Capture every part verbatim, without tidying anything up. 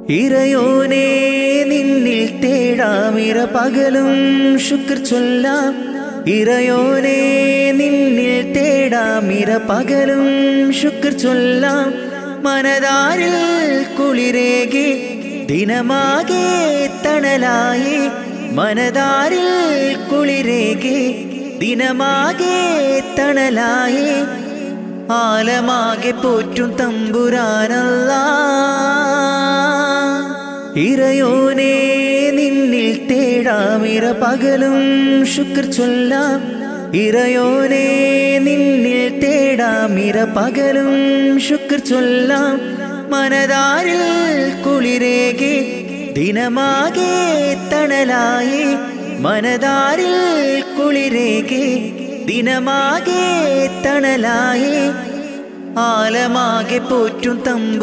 ഇറയോനേ നിന്നിൽ തേടാമിര പകലും ശുക്ർ ചൊല്ലാം. ഇറയോനേ നിന്നിൽ തേടാമിര പകലും ശുക്ർ ചൊല്ലാം. മനതാരിൽ കുളിരേകി ദിനമാകെ തണലായി. മനതാരിൽ കുളിരേകി ദിനമാകെ തണലായി. ആലമാകെ പോറ്റും തമ്പുരാനല്ലാഹ്. ഇറയോനേ നിന്നിൽ തേടാമിര പകലും ശുക്ർ ചൊല്ലാം. ഇറയോനേ നിന്നിൽ തേടാമിര പകലും ശുക്ർ ചൊല്ലാം. മനതാരിൽ കുളിരേകി ദിനമാകെ തണലായി. മനതാരിൽ കുളിരേകി ദിനമാകെ തണലായി. ആലമാകെ പോറ്റും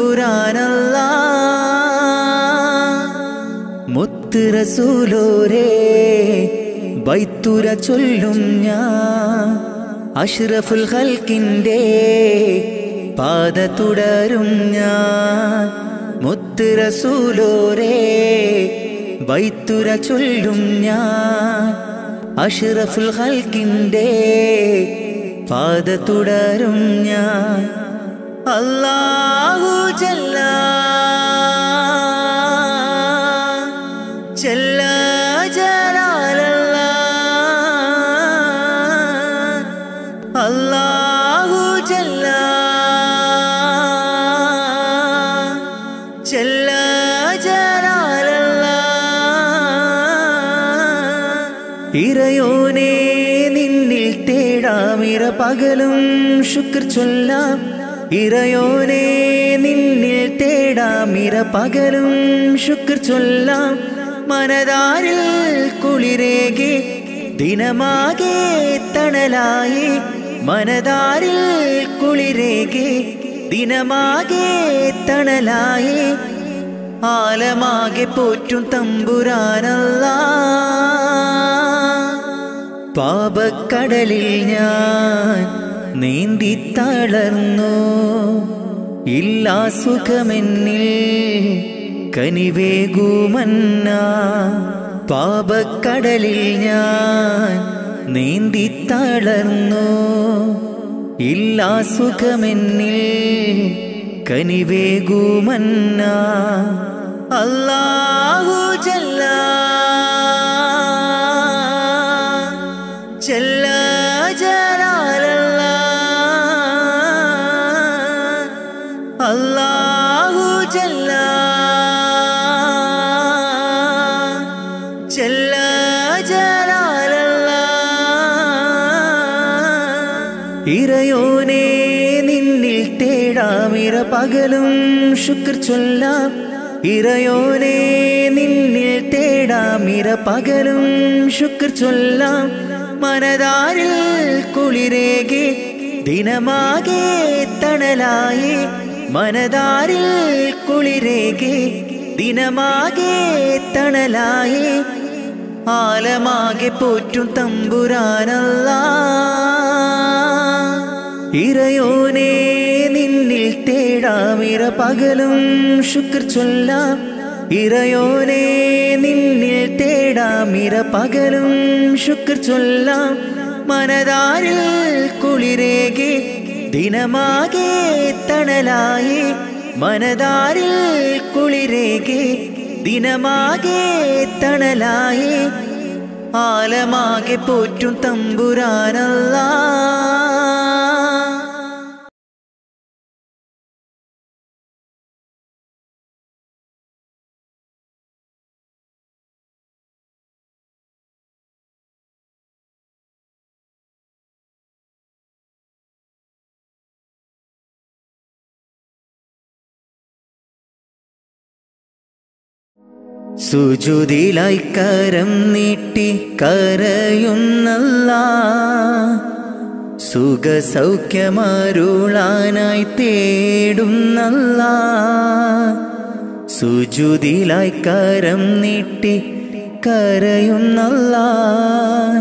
തമ്പുരാനല്ലാഹ്. മുത്ത് റസൂലോരേ ബൈത്തുര ചൊല്ലും ഞാൻ. അഷ്റഫുൽ ഖൽക്കിന്റെ പാത തുടരും ഞാൻ. മുത്ത് റസൂലോരേ ബൈത്തുര ചൊല്ലും ഞാൻ. അഷ്റഫുൽ ഖൽക്കിന്റെ പാത തുടരും ഞാൻ. അല്ലാഹു ജല്ല ജല്ല ജലാലല്ലാഹ്. അല്ലാഹു ജല്ല ജല്ല ജലാലല്ലാഹ്. ഇറയോനേ നിന്നിൽ തേടാമിര പകലും ശുക്ർ ചൊല്ലാം. ഇറയോനേ നിന്നിൽ തേടാമിര പകലും ശുക്ർ ചൊല്ലാം. മനതാരിൽ കുളിരേകി ദിനമാകെ തണലായി. മനതാരിൽ കുളിരേകി ദിനമാകെ തണലായി. ആലമാകെ പോറ്റും തമ്പുരാനല്ലാഹ്. പാപക്കടലിൽ ഞാൻ നീന്തി തളർന്നു. ഇല്ലാ സുഖമെന്നിൽ കനിവേകുമന്ന. പാപക്കടലിൽ ഞാൻ നീന്തി തളർന്നു. ഇല്ലാ സുഖമെന്നിൽ കനിവേകുമന്ന. അല്ലാഹു ജല്ല ജല്ല ജലാലല്ലാഹ്. അല്ലാഹു ജല്ല ജല്ല ജലാലല്ലാഹ്. ഇറയോനേ നിന്നിൽ തേടാമിര പകലും ശുക്ർ ചൊല്ലാം. ഇറയോനേ നിന്നിൽ തേടാമിര പകലും ശുക്ർ ചൊല്ലാം. മനതാരിൽ കുളിരേകി ദിനമാകെ തണലായി. മനതാരിൽ കുളിരേകി ദിനമാകെ തണലായി. ആലമാകെ പോറ്റും തമ്പുരാനല്ലാഹ്. ഇറയോനേ നിന്നിൽ തേടാമിര പകലും ശുക്ർ ചൊല്ലാം. ഇറയോനേ നിന്നിൽ തേടാമിര പകലും ശുക്ർ ചൊല്ലാം. മനതാരിൽ കുളിരേകി ദിനമാകെ തണലായി. മനതാരിൽ കുളിരേകി ദിനമാകെ തണലായി. ആലമാകെ പോറ്റും തമ്പുരാനല്ലാഹ്. സുജൂദിലായി കരം നീട്ടി കരയുന്നല്ലാഹ്. സുഖസൗഖ്യമരുളാനായി തേടുന്നല്ലാഹ്. സുജൂദിലായി കരം നീട്ടി കരയുന്നല്ലാഹ്.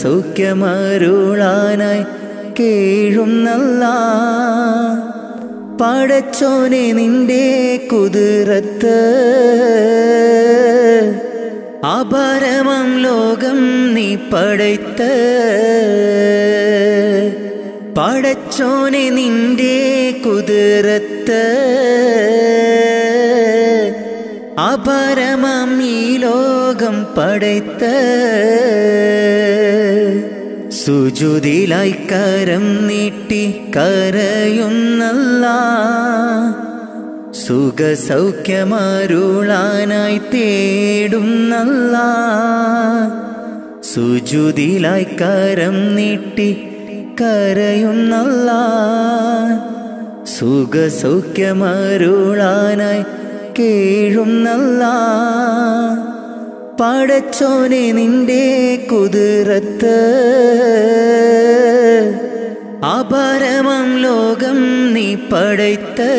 സുഖസൗഖ്യമരുളാനായി കേഴുന്നല്ലാഹ്. പടച്ചോനെ നിന്റെ കുതിരത്ത് അപാരമാം ലോകം നീ പടയ്ത്ത് പടച്ചോനെ നിന്റെ കുതിരത്ത് അപാരമാം ഈ ലോകം പടയ്ത്ത് സുജൂദിലായി കരം നീട്ടി കരയുന്നല്ലാ സുഖസൗഖ്യമരുളാനായി തേടുന്നല്ലാ സുജൂദിലായി കരം നീട്ടി കരയുന്നല്ലാ സുഖസൗഖ്യമരുളാനായി കേഴുന്നല്ലാ പടച്ചോനെ നിന്റെ കുതിരത്ത് അപാരമാം ലോകം നീ പടയ്ത്ത്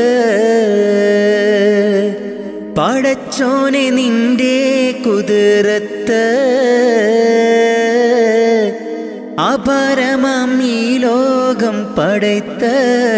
പടച്ചോനെ നിന്റെ കുതിരത്ത് അപാരമാം ഈ ലോകം പടയ്ത്ത്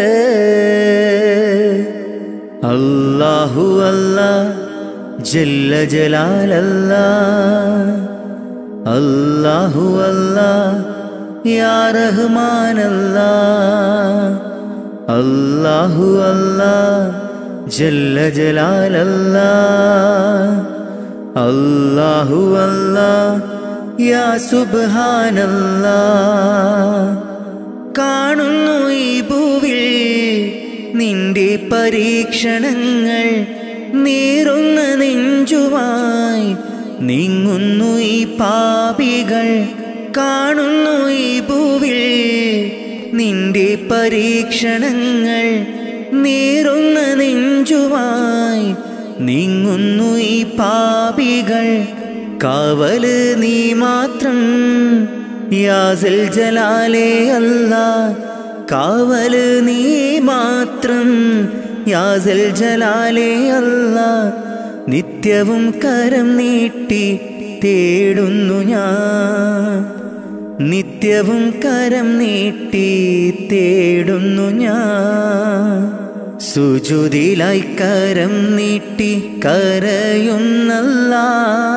അല്ലാഹു അല്ലാഹ് ജല്ല ജലാലല്ലാഹ് അല്ലാഹു അല്ലാഹ് യാ റഹ്മാനല്ലാഹ് അല്ലാഹു അല്ലാഹ് ജല്ല ജലാലല്ലാഹ് അല്ലാഹു അല്ലാഹ് യാ സുബ്ഹാനല്ലാഹ് കാണുന്നു ഈ ഭൂവിൽ നിന്റെ പരീക്ഷണങ്ങൾ നീറുന്ന നെഞ്ചുമായി നീങ്ങുന്നു ഈ പാപികൾ കാണുന്നു ഈ ഭൂവിൽ നിന്റെ പരീക്ഷണങ്ങൾ നീറുന്ന നെഞ്ചുമായി നീങ്ങുന്നു ഈ പാപികൾ കാവല് നീ മാത്രം യാ സൽ ജലാലേ അല്ലാഹ് കാവല് നീ മാത്രം യാ സൽ ജലാലേ അല്ലാഹ് നിത്യവും കരം നീട്ടി തേടുന്നു ഞാൻ നിത്യവും കരം നീട്ടി തേടുന്നു ഞാൻ സുജൂദിലായി കരം നീട്ടി കരയുന്നല്ലാ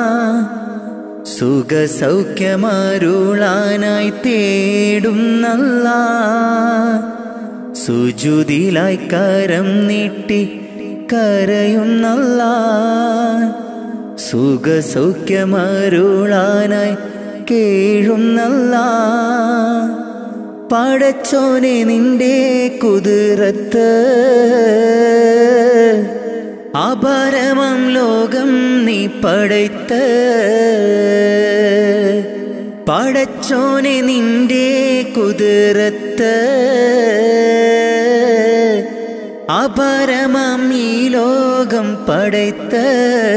സുഖസൗഖ്യമരുളാനായി തേടുന്നല്ലാ സുജൂദിലായി കരം നീട്ടി കരയുന്നല്ലാ സുഖസൗഖ്യമരുളാനായി കേഴുന്നല്ലാ പടച്ചോനെ നിന്റെ കുതിരത്ത് അപാരമാം ലോകം നീ പടയ്ത്ത് പടച്ചോനെ നിന്റെ കുതിരത്ത് അപാരമാം ഈ ലോകം പടയ്ത്ത്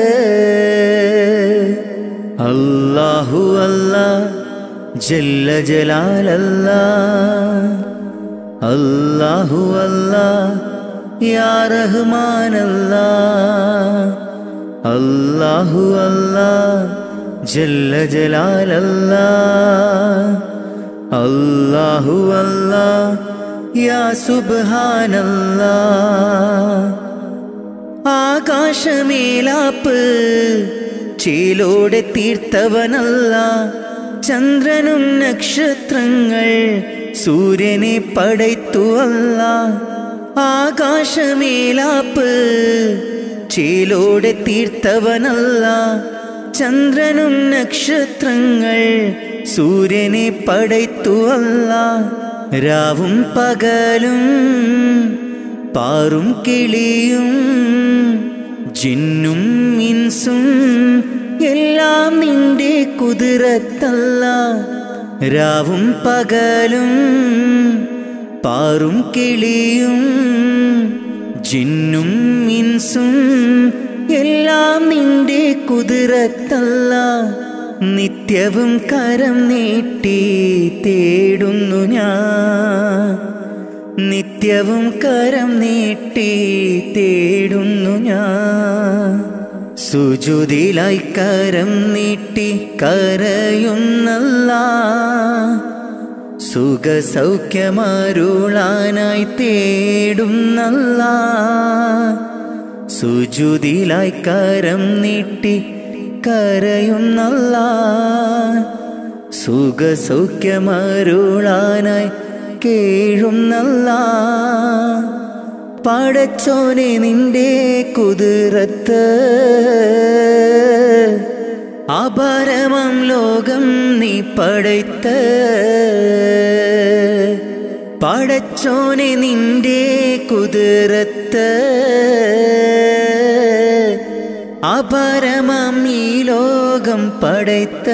അല്ലാഹു അല്ലാഹ് ജല്ല ജലാലല്ലാഹ് അല്ലാഹു അല്ലാഹ് യാ റഹ്മാനല്ലാഹ് അല്ലാഹു അല്ലാഹ് ജല്ല ജലാലല്ലാഹ് അല്ലാഹു അല്ലാഹ് യാ സുബ്ഹാനല്ലാഹ് ആകാശമേലാപ്പ് ചേലോടെ തീർത്തവനല്ല ചന്ദ്രനും നക്ഷത്രങ്ങൾ സൂര്യനെ പടയ്ത്തു അല്ല ആകാശമേലാപ്പ് ചേലോടെ തീർത്തവനല്ല ചന്ദ്രനും നക്ഷത്രങ്ങൾ സൂര്യനെ പടയ്ത്തു അല്ല രാവും പകലും പാറും കിളിയും ജിന്നും ഇൻസും എല്ലാം നിന്റെ കുതിരത്തല്ല രാവും പകലും പാറും കിളിയും ജിന്നും ഇൻസും എല്ലാം നിന്റെ കുതിരത്തല്ല നിത്യവും കരം നീട്ടി തേടുന്നു ഞാൻ നിത്യവും കരം നീട്ടി തേടുന്നു ഞാൻ സുജൂദിലായി കരം നീട്ടി കരയുന്നല്ലാ സുഖസൗഖ്യമരുളാനായി തേടുന്നല്ലാ സുജൂദിലായി കരം നീട്ടി കരയുന്നല്ലാ സുഖസൗഖ്യമരുളാനായി കേഴുന്നല്ലാ പടച്ചോനെ നിന്റെ കുതിരത്ത് അപാരമാം ലോകം നീ പടയ്ത്ത പടച്ചോനെ നിന്റെ കുതിരത്ത് അപാരമാം ഈ ലോകം പടയ്ത്ത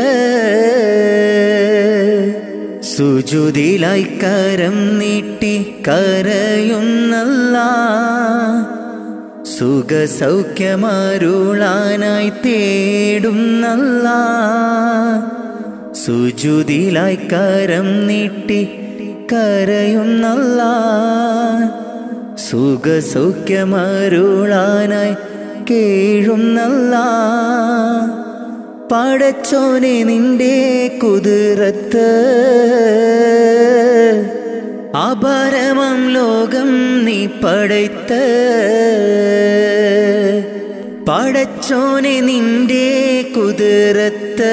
സുജൂദിലായി കരം നീട്ടി കരയുന്നല്ലാ സുഖസൗഖ്യമരുളാനായി തേടുന്നല്ലാ സുജൂദിലായി കരം നീട്ടി കരയുന്നല്ലാ സുഖസൗഖ്യമരുളാനായി കേഴുന്നല്ലാ പടച്ചോനെ നിന്റെ കുതിരത്ത് അപാരമാം ലോകം നീ പടയ്ത്ത പടച്ചോനെ നിന്റെ കുതിരത്ത്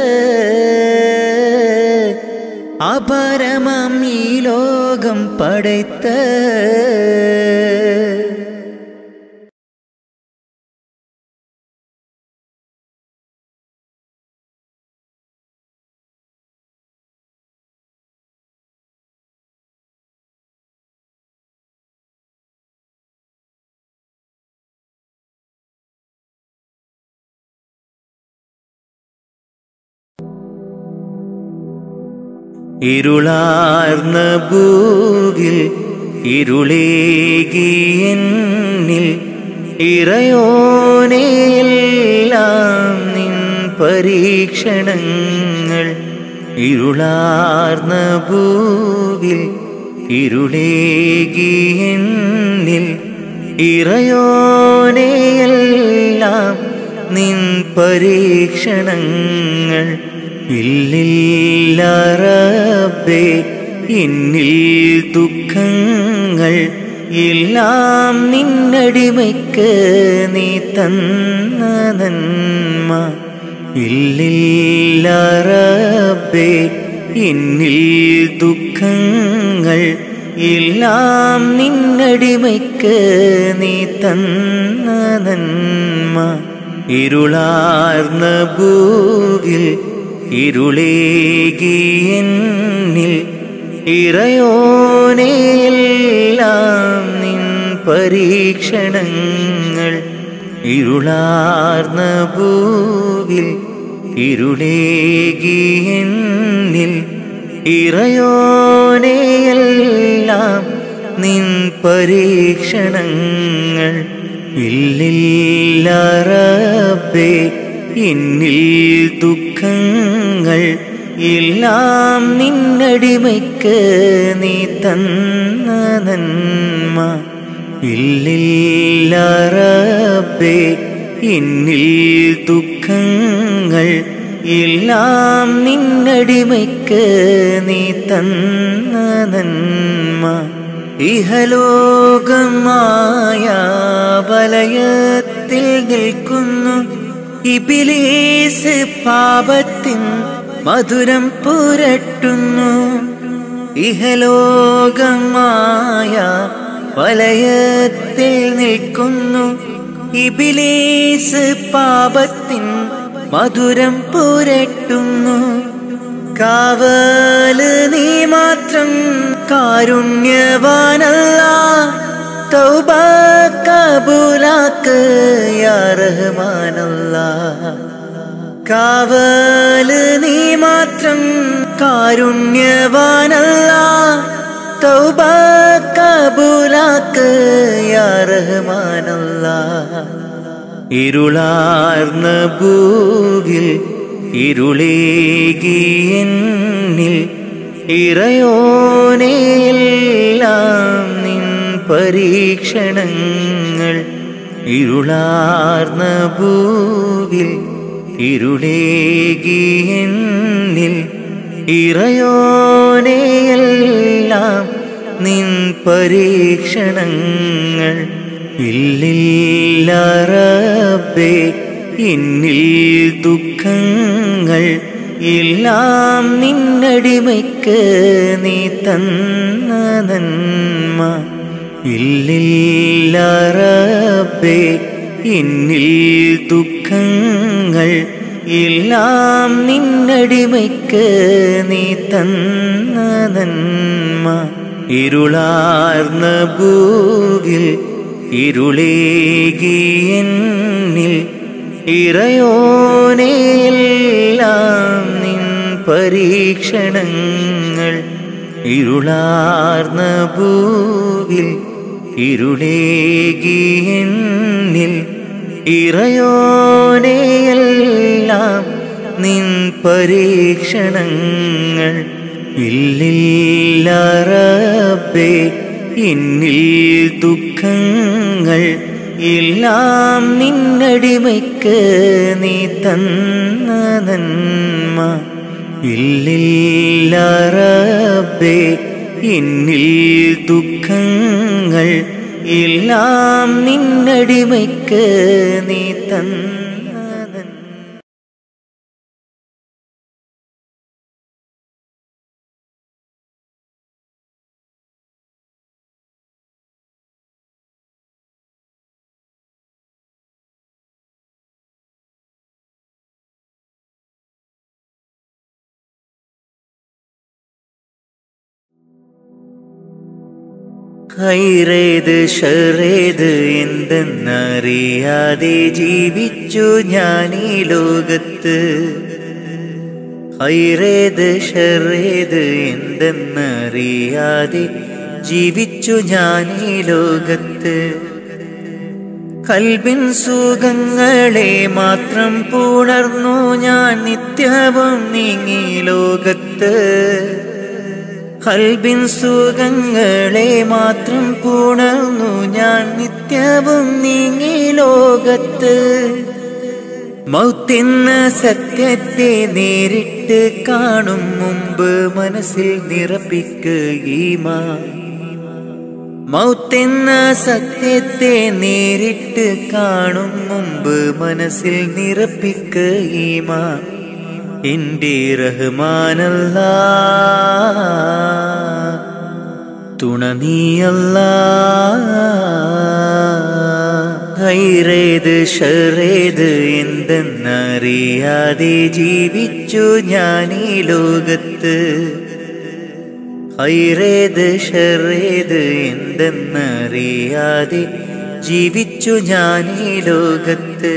അപാരമാം ഈ ലോകം പടയ്ത്ത ഇരുളാർന്ന ഭൂവിൽ ഇരുളേകിയെന്നിൽ ഇറയോനെയെല്ലാം നിൻ പരീക്ഷണങ്ങൾ ഇരുളാർന്ന ഭൂവിൽ ഇരുളേകിയെന്നിൽ ഇറയോനെയെല്ലാം നിൻ പരീക്ഷണങ്ങൾ ഇല്ലില്ല റബ്ബേ എന്നിൽ ദുഃഖങ്ങൾ എല്ലാം നിന്നടിമയ്ക്ക് നീ തന്ന നന്മ ഇല്ലില്ല റബ്ബേ എന്നിൽ ദുഃഖങ്ങൾ എല്ലാം നിന്നടിമയ്ക്ക് നീ തന്ന നന്മ ഇരുളാർന്ന ഭൂവിൽ ഇരുളേകിയെന്നിൽ ഇറയോനെയെല്ലാം നിൻ പരീക്ഷണങ്ങൾ ഇരുളാർന്ന ഭൂവിൽ ഇരുളേകിയെന്നിൽ ഇറയോനെയെല്ലാം നിൻ പരീക്ഷണങ്ങൾ ഇല്ലില്ല റബ്ബേ എന്നിൽ ദുഃഖങ്ങൾ എല്ലാം നിന്നടിമയ്ക്ക് നീ തന്ന നന്മ ഇല്ലില്ല റബ്ബേ എന്നിൽ ദുഃഖങ്ങൾ എല്ലാം നിന്നടിമയ്ക്ക് നീ തന്ന നന്മ ഇഹലോകമായ വലയത്തിൽ നിൽക്കുന്നു ഇബ്ലീസ് പാപത്തിൻ മധുരം പുരട്ടുന്നു ഇഹലോകമായ വലയത്തിൽ നിൽക്കുന്നു ഇബ്ലീസ് പാപത്തിൻ മധുരം പുരട്ടുന്നു കാവല് നീ മാത്രം കാരുണ്യവാനല്ലാഹ് തൗബ കബൂലാക്ക് യാ റഹ്മാനല്ലാഹ് കാവല് നീ മാത്രം കാരുണ്യവാനല്ലാഹ് തൗബ കബൂലാക്ക് യാ റഹ്മാനല്ലാഹ് ഇരുളാർന്ന ഭൂവിൽ ഇരുളേകിയെന്നിൽ ഇറയോനെയെല്ലാം നിൻ പരീക്ഷണങ്ങൾ ഇരുളാർന്ന ഭൂവിൽ ഇരുളേകിയെന്നിൽ ഇറയോനെയെല്ലാം നിൻ പരീക്ഷണങ്ങൾ ഇല്ലില്ല റബ്ബേ എന്നിൽ ദുഃഖങ്ങൾ എല്ലാം നിന്നടിമയ്ക്ക് നീ തന്ന നന്മ ഇല്ലില്ല റബ്ബേ എന്നിൽ ദുഃഖങ്ങൾ എല്ലാം നിന്നടിമയ്ക്ക് നീ തന്ന നന്മ ഇരുളാർന്ന ഭൂവിൽ ഇരുളേകി എന്നിൽ ഇറയോനെയെല്ലാം നിൻ പരീക്ഷണങ്ങൾ ഇരുളാർന്ന ഭൂവിൽ ഇരുളേകി എന്നിൽ ഇറയോനെയെല്ലാം നിൻ പരീക്ഷണങ്ങൾ ഇല്ലില്ല റബ്ബേ എന്നിൽ ദുഃഖങ്ങൾ എല്ലാം നിന്നടിമയ്ക്ക് നീ തന്ന നന്മ ഇല്ലില്ല റബ്ബേ എന്നിൽ ദുഃഖങ്ങൾ എല്ലാം നിന്നടിമയ്ക്ക് നീ തന്ന ഖൈറേത് ഷറേത് എന്തെന്നറിയാതെ ജീവിച്ചു ഞാൻ ഈ ലോകത്ത് ഖൈറേത് ഷറേത് എന്തെന്നറിയാതെ ജീവിച്ചു ഞാൻ ഈ ലോകത്ത് ഖൽബിൻ സുഖങ്ങളെ മാത്രം പുണർന്നു ഞാൻ നിത്യവും നീങ്ങി ലോകത്ത് ഖൽബിൻ സുഖങ്ങളെ മാത്രം പുണർന്നു ഞാൻ നിത്യവും നീങ്ങി ലോകത്ത് മൗത്തെന്ന സത്യത്തെ നേരിട്ട് കാണും മുമ്പ് മനസ്സിൽ നിറപ്പിക്കുകീമാൻ മൗത്തെന്ന സത്യത്തെ നേരിട്ട് കാണും മുമ്പ് മനസ്സിൽ നിറപ്പിക്കുകീമാൻ എന്റെ റഹ്മാനല്ലാ തുണ നീയല്ലാ ഖൈറേത് ഷറേത് എന്തെന്നറിയാതെ ജീവിച്ചു ഞാൻ ഈ ലോകത്ത് ഖൈറേത് ഷറേത് എന്തെന്നറിയാതെ ജീവിച്ചു ഞാൻ ഈ ലോകത്ത്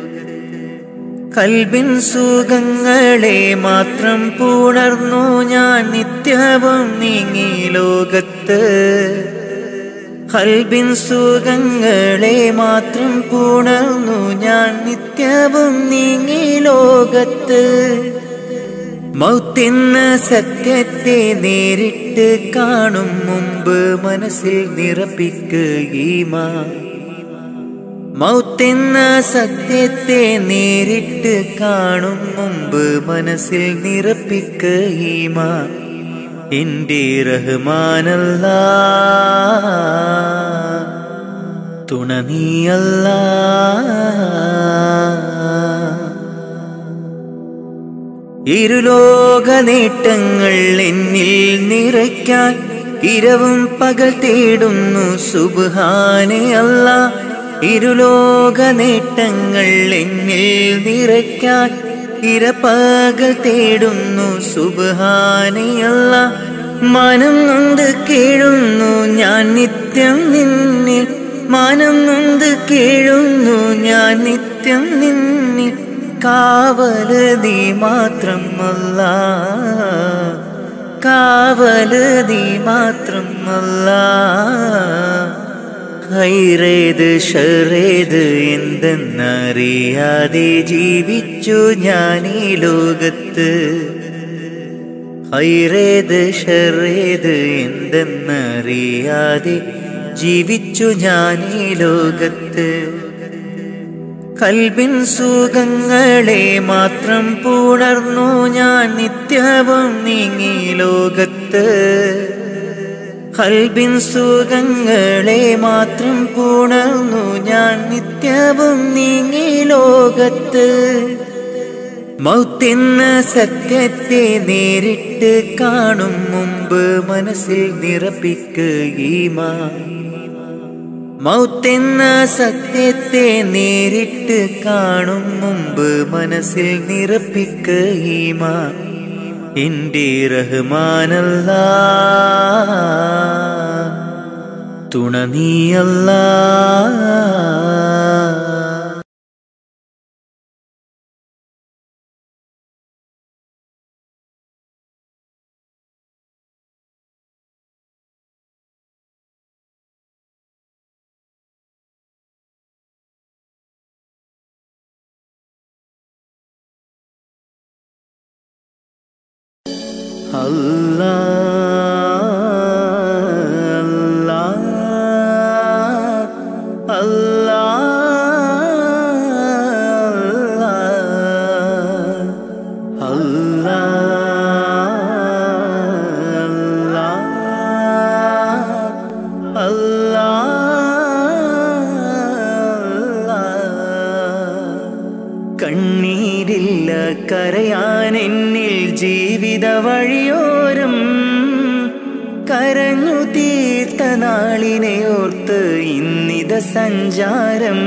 ഖൽബിൻ സുഖങ്ങളെ മാത്രം പുണർന്നു ഞാൻ നിത്യവും നീങ്ങി ലോകത്ത് ഖൽബിൻ സുഖങ്ങളെ മാത്രം പുണർന്നു ഞാൻ നിത്യവും നീങ്ങി ലോകത്ത് മൗത്തെന്ന സത്യത്തെ നേരിട്ട് കാണും മുമ്പ് മനസ്സിൽ നിറപ്പിക്കുകീമാൻ മൗത്തെന്ന സത്യത്തെ നേരിട്ട് കാണും മുമ്പ് മനസ്സിൽ നിറപ്പിക്കുകീമാൻ എന്റെ റഹ്മാനല്ലാ തുണ നീയല്ലാ ഇരുലോക നേട്ടങ്ങൾ എന്നിൽ നിറയ്ക്കാൻ ഇരവും പകൽ തേടുന്നു സുബ്ഹാനെ അല്ലാ ഇരുലോക നേട്ടങ്ങൾ എന്നിൽ നിറയ്ക്കാൻ ഇരപകൽ തേടുന്നു സുബ്ഹാനെ അല്ലാ മാനം നൊന്ത് കേഴുന്നു ഞാൻ നിത്യം നിന്നിൽ മാനം നൊന്ത് കേഴുന്നു ഞാൻ നിത്യം നിന്നിൽ കാവല് നീ മാത്രം അല്ലാ കാവല് നീ മാത്രം അല്ലാ ഖൈറേത് ഷറേത് എന്തെന്നറിയാതെ ജീവിച്ചു ഞാൻ ഈ ലോകത്ത് ഖൈറേത് ഷറേത് എന്തെന്നറിയാതെ ജീവിച്ചു ഞാൻ ഈ ലോകത്ത് കൽബിൻ സുഖങ്ങളെ മാത്രം പുണർന്നു ഞാൻ നിത്യവും നീങ്ങി ലോകത്ത്. കൽബിൻ സുഖങ്ങളെ മാത്രം പുണർന്നു ഞാൻ നിത്യവും നീങ്ങി ലോകത്ത്. മൗത്തെന്ന സത്യത്തെ നേരിട്ട് കാണും മുമ്പ് മനസ്സിൽ നിറപ്പിക്കുകീമാൻ. മൗത്തെന്ന സത്യത്തെ നേരിട്ട് കാണും മുമ്പ് മനസ്സിൽ നിറപ്പിക്കുകീമാൻ. എന്റെ റഹ്മാനല്ലാ തുണ നീയല്ലാ. Allah, Allah, Allah, Allah, Allah, കണ്ണീരില്ല കരയാൻ എന്നിൽ ജീവിത വഴിയോരം. കരഞ്ഞു തീർത്ത നാളിനെ ഓർത്ത് ഇന്നിത സഞ്ചാരം.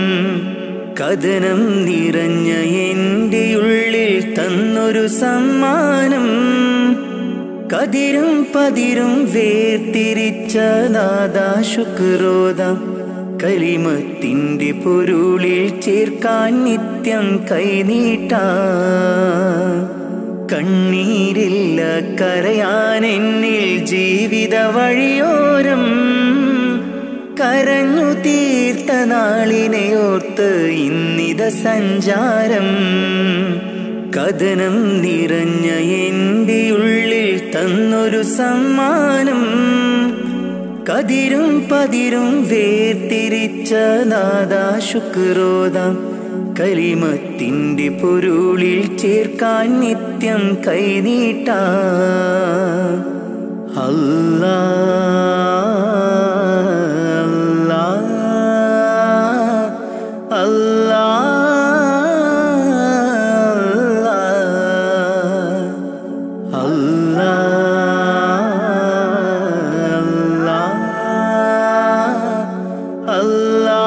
കഥനം നിറഞ്ഞ എൻ്റെ ഉള്ളിൽ തന്നൊരു സമ്മാനം. കതിരും പതിരും വേർതിരിച്ച നാദാ ശുക്രോദാം. കലിമത്തിൻ്റെ പൊരുളിൽ ചേർക്കാൻ നിത്യം കൈനീട്ടാം. കണ്ണീരില്ല കരയാൻ എന്നിൽ ജീവിത വഴിയോരം. കരഞ്ഞു തീർത്ത നാളിനെ ഓർത്ത് ഇന്നിത സഞ്ചാരം. കഥനം നിറഞ്ഞ എൻ്റെ ഉള്ളിൽ തന്നൊരു സമ്മാനം. കതിരും പതിരും വേർതിരിച്ച നാദാ ശുക്രോദാം. കലിമത്തിൻ്റെ പൊരുളിൽ ചേർക്കാൻ നിത്യം കൈനീട്ടാം. അല്ലാ, അല്ലാ, അല്ലാ, അല്ലാ, അല്ലാ,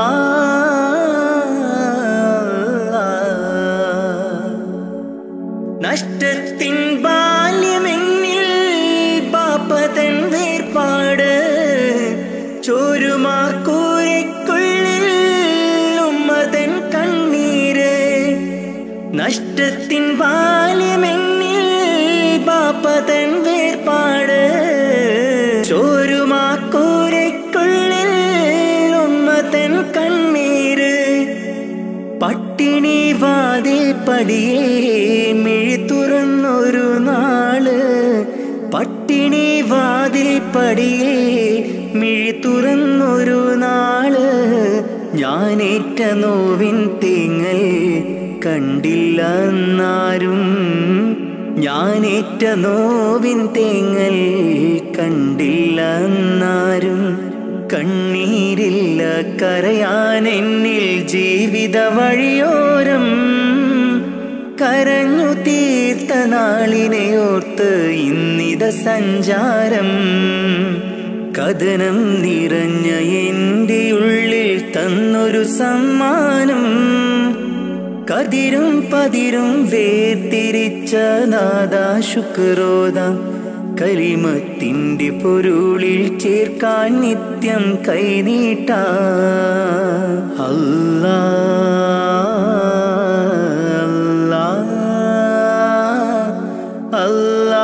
നഷ്ടത്തിൻ ബാല്യമെന്നിൽ പാപ്പതൻ വേർപാട്. ചോരുമാക്കൂരയ്ക്കുള്ളിൽ ഉമ്മതൻ കണ്ണീര്. നഷ്ടത്തിൻ ബാല്യമെന്നിൽ പാപ്പതൻ വേർപാട്. ചോരുമാക്കൂരയ്ക്കുള്ളിൽ ഉമ്മതൻ കണ്ണീര്. പട്ടിണി വാതിൽ പടിയേ മിഴി തുറന്നൊരു നാള്. പട്ടിണി വാതിൽ പടിയേ മിഴി തുറന്നൊരു നാള്. ഞാനേറ്റ നോവിൻ തേങ്ങൽ കണ്ടില്ല എന്നാരും. ഞാനേറ്റ നോവിൻ തേങ്ങൽ കണ്ടില്ല എന്നാരും. കണ്ണീരില്ല കരയാൻ എന്നിൽ ജീവിത വഴിയോരം. കരഞ്ഞു തീർത്ത നാളിനെ ഓർത്ത് ഇന്നിത സഞ്ചാരം. കഥനം നിറഞ്ഞ എൻ്റെ ഉള്ളിൽ തന്നൊരു സമ്മാനം. കതിരും പതിരും വേർതിരിച്ച നാദാ ശുക്രോദാം. കലിമത്തിൻ്റെ പൊരുളിൽ ചേർക്കാൻ നിത്യം കൈനീട്ടാം. അല്ലാ, അല്ലാ, അല്ലാ,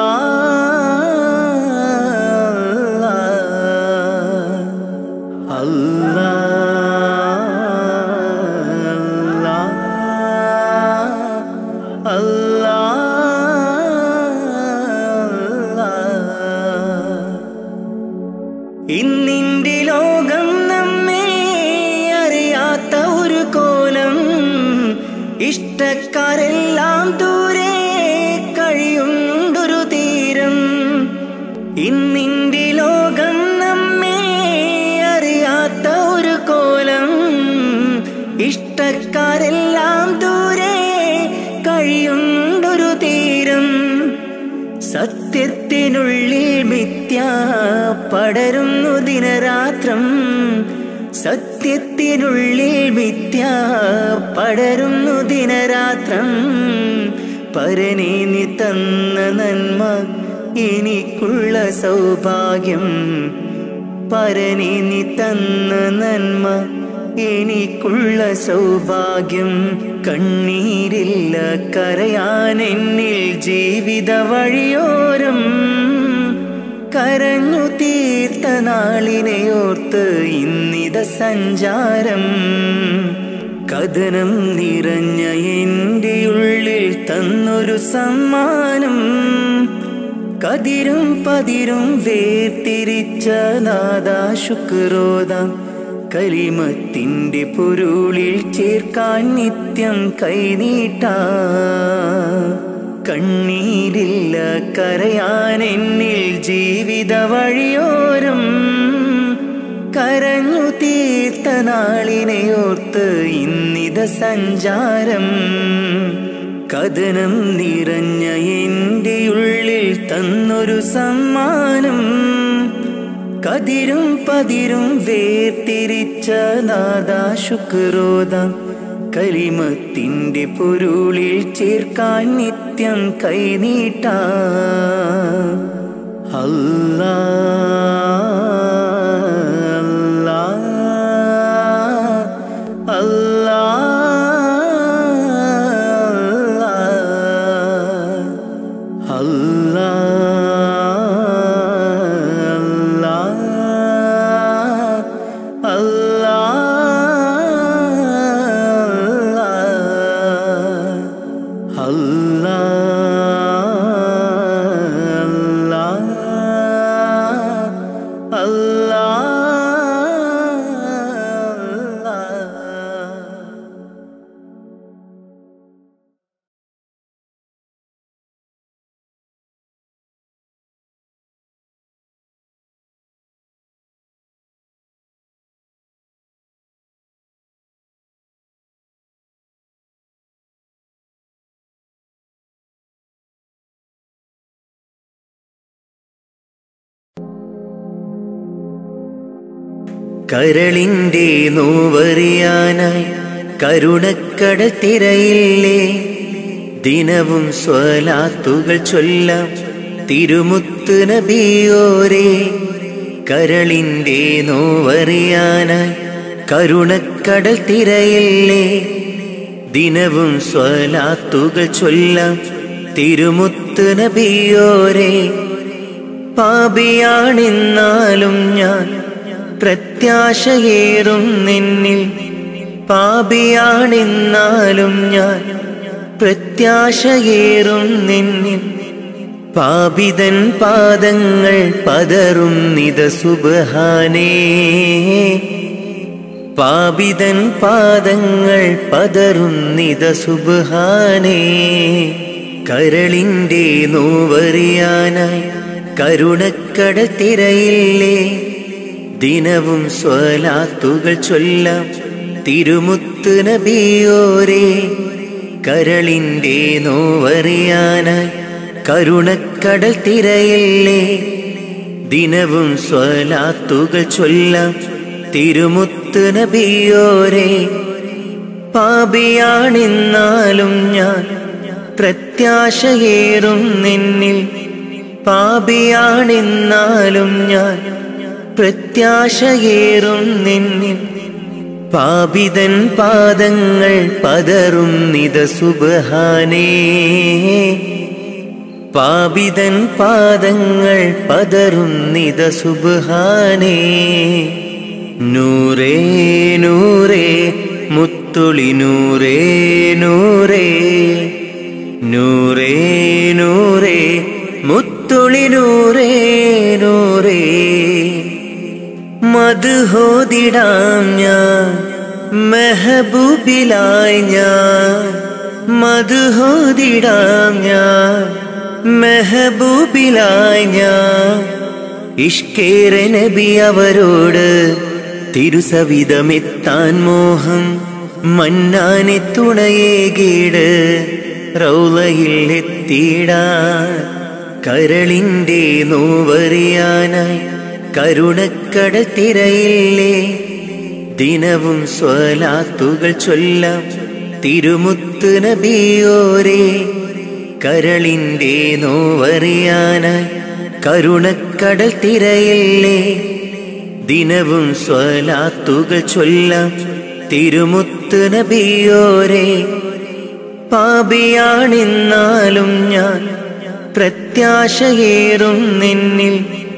അല്ലാ, അല്ലാ, ഇന്നിൻ്റെ ലോകം നമ്മെ അറിയാത്ത ഒരു കോലം. ഇഷ്ടക്കാരെല്ലാം ദൂരെ കഴിയുണ്ടൊരു തീരം. ഇന്നിന്റെ ലോകം നമ്മെ അറിയാത്ത ഒരു കോലം. ഇഷ്ടക്കാരെല്ലാം ദൂരെ കഴിയുണ്ടൊരു തീരം. സത്യത്തിനുള്ളിൽ മിഥ്യ പടരുന്നു ദിനരാത്രം. സത്യത്തിനുള്ളിൽ മിഥ്യ പടരുന്നു ദിനരാത്രം. പരനേ നീ തന്ന നന്മ എനിക്കുള്ള സൗഭാഗ്യം. പരനേ നീ തന്ന നന്മ എനിക്കുള്ള സൗഭാഗ്യം. കണ്ണീരില്ല കരയാൻ എന്നിൽ ജീവിത വഴിയോരം. കരഞ്ഞു തീർത്ത നാളിനെയോർത്ത് ഇന്നിത സഞ്ചാരം. കഥനം നിറഞ്ഞ എൻ്റെ ഉള്ളിൽ തന്നൊരു സമ്മാനം. കതിരും പതിരും വേർതിരിച്ച നാദാ ശുക്രോദാം. കലിമത്തിന്റെ പൊരുളിൽ ചേർക്കാൻ നിത്യം കൈനീട്ടാ. കണ്ണീരില്ല കരയാൻ എന്നിൽ ജീവിത വഴിയോരം. കരഞ്ഞു തീർത്ത നാളിനെയോർത്ത് ഇന്നിത സഞ്ചാരം. കഥനം നിറഞ്ഞ എൻ്റെ ഉള്ളിൽ തന്നൊരു സമ്മാനം. കതിരും പതിരും വേർതിരിച്ച നാദാ ശുക്രോദാം. കലിമത്തിന്റെ പൊരുളിൽ ചേർക്കാൻ നിത്യം കൈനീട്ടാ. അല്ലാ അല്ലാ അല്ലാ അല്ലാ കരളിന്റെ നോവറിയാനായി കരുണക്കടൽ തിരയില്ലേ. ദിനവും സ്വലാത്തുകൾ ചൊല്ലാം തിരുമുത്ത് നബിയോരേ. കരളിന്റെ നോവറിയാനായി കരുണക്കടൽ തിരയില്ലേ. ദിനവും സ്വലാത്തുകൾ ചൊല്ലാം തിരുമുത്ത് നബിയോരേ. പാപിയാണെന്നാലും ഞാൻ പ്രത്യാശയേറും നിന്നിൽ. പാപിയാണെന്നാലും ഞാൻ പ്രത്യാശയേറും നിന്നിൽ. പാപിതൻ പാദങ്ങൾ പതറും നിത സുബ്ഹാനേ. പാപിതൻ പാദങ്ങൾ പതറും നിത സുബ്ഹാനേ. കരളിന്റെ നോവറിയാനായി കരുണക്കടൽ തിരയില്ലേ. ദിനവും സ്വലാത്തുകൾ ചൊല്ലാം തിരുമുത്ത് നബിയോരേ. കരളിന്റെ നോവറിയാനായി കരുണക്കടൽ തിരയില്ലേ. ദിനവും സ്വലാത്തുകൾ ചൊല്ലാം തിരുമുത്ത് നബിയോരേ. പാപിയാണെന്നാലും ഞാൻ പ്രത്യാശയേറും നിന്നിൽ. പാപിയാണെന്നാലും ഞാൻ പ്രത്യാശയേറും നിന്നിൽ. പാപിതൻ പാദങ്ങൾ പതറും നിത സുബ്ഹാനേ. പാപിതൻ പാദങ്ങൾ പതറും നിത സുബ്ഹാനേ. നൂറേ നൂറേ മുത്തുളി നൂറേ നൂറേ. നൂറേ നൂറേ മുത്തുളി നൂറേ നൂറേ. മദ്ഹോദിടാം ഞാൻ മെഹബൂബിലായി ഞാൻ മധുഹോദിടാം ഞാൻ മെഹബൂബിലായി ഞാൻ ഇഷ്കേറെ നബി അവരോട് തിരുസവിധമെത്താൻ മോഹം മന്നാനെ തുണയേകീട് റൗളയിൽ എത്തിയിടാൻ കരളിൻ്റെ നോവറിയാനായി കരുണക്കടൽ തിരയില്ലേ ദിനവും സ്വലാത്തുകൾ ചൊല്ലാം തിരുമുത്ത് നബിയോരേ കരളിൻ്റെ നോവറിയാനായി കരുണക്കടൽ തിരയില്ലേ ദിനവും സ്വലാത്തുകൾ ചൊല്ലാം തിരുമുത്ത് നബിയോരേ പാപിയാണെന്നാലും ഞാൻ പ്രത്യാശയേറും നിന്നിൽ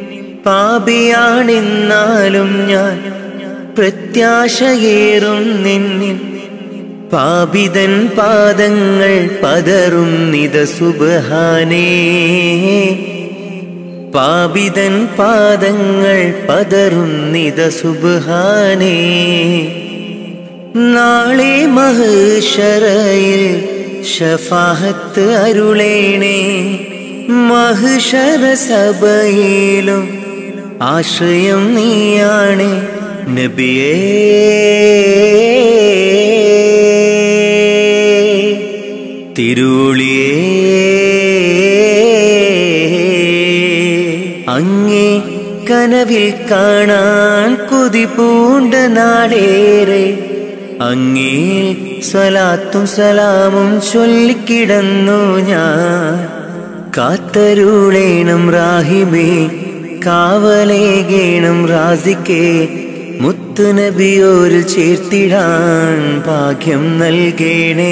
പാപിയാണെന്നാലും ഞാൻ പ്രത്യാശയേറും നിന്നിൽ പാപിതൻ പാദങ്ങൾ പതറും നിത സുബ്ഹാനേ പാപിതൻ പാദങ്ങൾ പതറും നിത സുബ്ഹാനേ നാളെ മഹ്ശറയിൽ ശഫാഅത്ത് അരുളേണേ മഹ്ശറ സഭയിലും ആശ്രയം നീയാണ് നബിയേ തിരുളിയേ അങ്ങേ കനവിൽ കാണാൻ കൊതി പൂണ്ട നാടേറെ അങ്ങേ സ്വലാത്തും സലാമും ചൊല്ലിക്കിടന്നു ഞാൻ കാത്തരുളേണം റാഹിബേ കാവലേകേണം റാസിക്കേ മുത്ത് നബിയോരിൽ ചേർത്തിടാൻ ഭാഗ്യം നൽകേണേ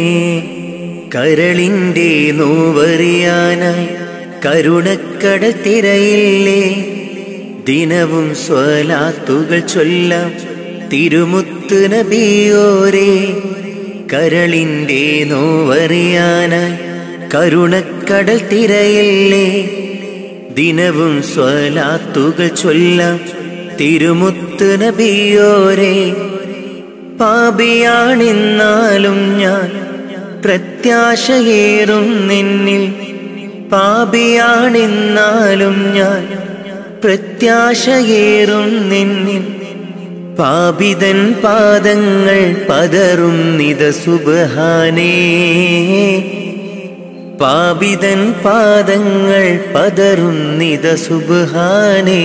കരളിൻ്റെ നോവറിയാനായി കരുണക്കടൽ തിരയില്ലേ ദിനവും സ്വലാത്തുകൾ ചൊല്ലാം തിരുമുത്ത് നബിയോരേ കരളിൻ്റെ നോവറിയാനായി കരുണക്കടൽ തിരയില്ലേ ദിനവും സ്വലാത്തുകൾ ചൊല്ലാം തിരുമുത്ത് നബിയോരേ പാപിയാണെന്നാലും ഞാൻ പ്രത്യാശയേറും നിന്നിൽ പാപിയാണെന്നാലും ഞാൻ പ്രത്യാശയേറും നിന്നിൽ പാപിതൻ പാദങ്ങൾ പതറും നിത സുബ്ഹാനേ പാപിതൻ പാദങ്ങൾ പതറും നിത സുബ്ഹാനേ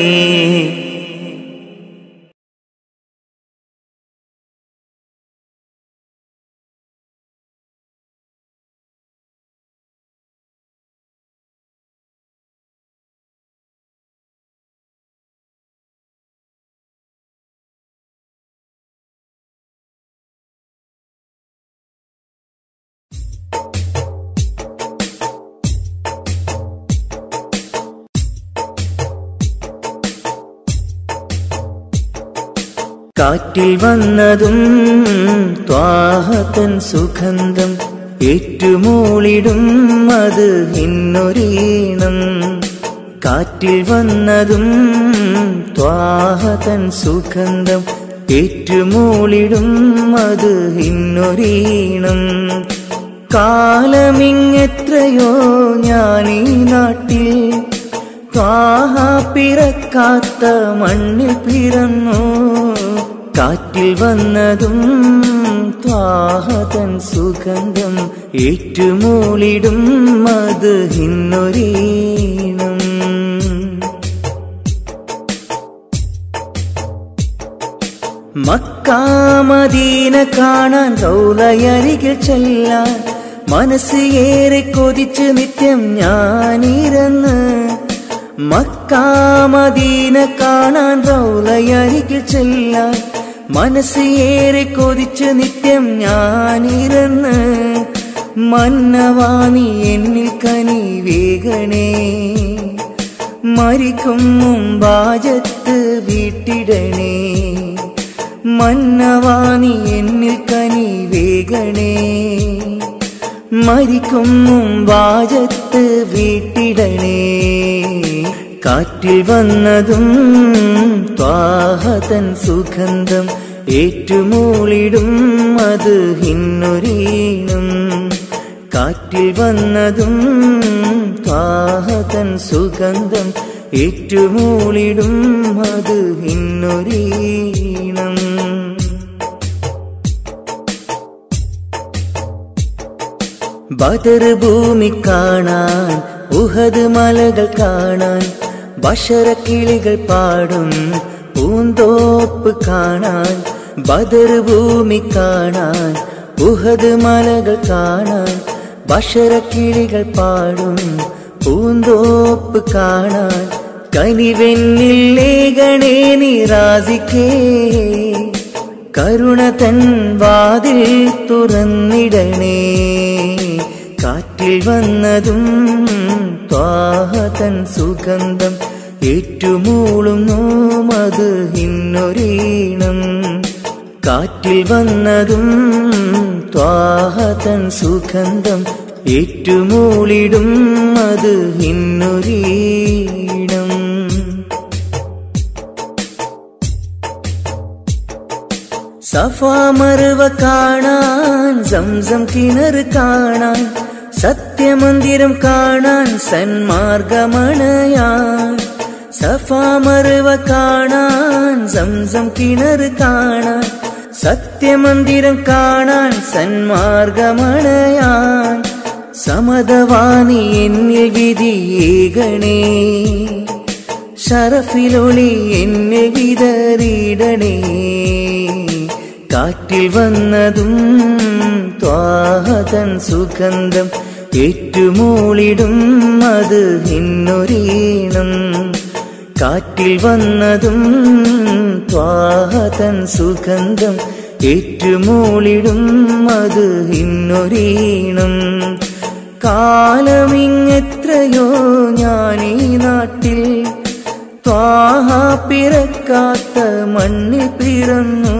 കാറ്റിൽ വന്നതും ത്വാഹതൻ സുഗന്ധം ഏറ്റുമൂളിടും അത് ഇന്നൊരീണം കാറ്റിൽ വന്നതും ത്വാഹതൻ സുഗന്ധം ഏറ്റുമൂളിടും അത് ഇന്നൊരീണം കാലമിങ്ങെത്രയോ ഞാനീ നാട്ടിൽ ത്വാഹ പിറക്കാത്ത മണ്ണിൽ പിറന്നു കാറ്റിൽ വന്നതും ത്വാഹതൻ സുഗന്ധം ഏറ്റുമൂളിടും അത് ഇന്നൊരീണം മക്കാ മദീന കാണാൻ റൗളയരികിൽ ചെല്ലാൻ മനസ്സ് ഏറെ കൊതിച്ച് നിത്യം ഞാനിരുന്ന് മക്കാ മദീന കാണാൻ റൗളയരികിൽ ചെല്ലാൻ മനസ്സ് ഏറെ കൊതിച്ച് നിത്യം ഞാനിരുന്ന് മന്നവാണി എന്നിൽ കനി വേഗണേ മരിക്കും മുമ്പാജത്ത് വീട്ടിടണേ മന്നവാണി എന്നിൽ കനി വേഗണേ മരിക്കും മുമ്പാജത്ത് വീട്ടിടണേ കാറ്റിൽ വന്നതും ത്വാഹതൻ സുഗന്ധം ഏറ്റുമൂളിടും അത് ഹിന്നൊരീണം കാറ്റിൽ വന്നതും ത്വാഹതൻ സുഗന്ധം ഏറ്റുമൂളിടും അത് ഹിന്നൊരീണം ബദർ ഭൂമി കാണാൻ ഉഹദ് മലകൾ കാണാൻ ബശറക്കിളികൾ പാടും പൂന്തോപ്പ് കാണാൻ ബദർ ഭൂമി കാണാൻ ഉഹദ് മലകൾ കാണാൻ ബശറക്കിളികൾ പാടും പൂന്തോപ്പ് കാണാൻ കനിവെന്നിൽ ലേഖണേ നിറാസിക്കേ കരുണ തൻ വാതിൽ തുറന്നിടണേ കാറ്റിൽ വന്നതും ത്വാഹതൻ സുഗന്ധം ഏറ്റുമൂളുന്നു അത് ഹിന്നൊരീണം കാറ്റിൽ വന്നതും ത്വാഹതൻ സുഗന്ധം ഏറ്റുമൂളിടും അത് ഹിന്നൊരീണം സഫാ മർവ കാണാൻ സംസം കിണർ കാണാൻ സത്യമന്ദിരം കാണാൻ സന്മാർഗമണയാൻ സഫാ മർവ കാണാൻ സംസം കിണർ കാണാൻ സത്യമന്ദിരം കാണാൻ സന്മാർഗമണയാൻ സമദവാനി എന്നിൽ വിധിയേകണേ ശറഫിലൊളി എന്നിൽ വിതറിയിടണേ കാറ്റിൽ വന്നതും ത്വാഹതൻ സുഗന്ധം ഏറ്റുമൂളിടും അത് ഹിന്നൊരീണം കാറ്റിൽ വന്നതും ത്വാഹതൻ സുഗന്ധം ഏറ്റുമൂളിടും അത് ഹിന്നൊരീണം കാലമിങ്ങെത്രയോ ഞാനീ നാട്ടിൽ ത്വാഹ പിറക്കാത്ത മണ്ണിൽ പിറന്നു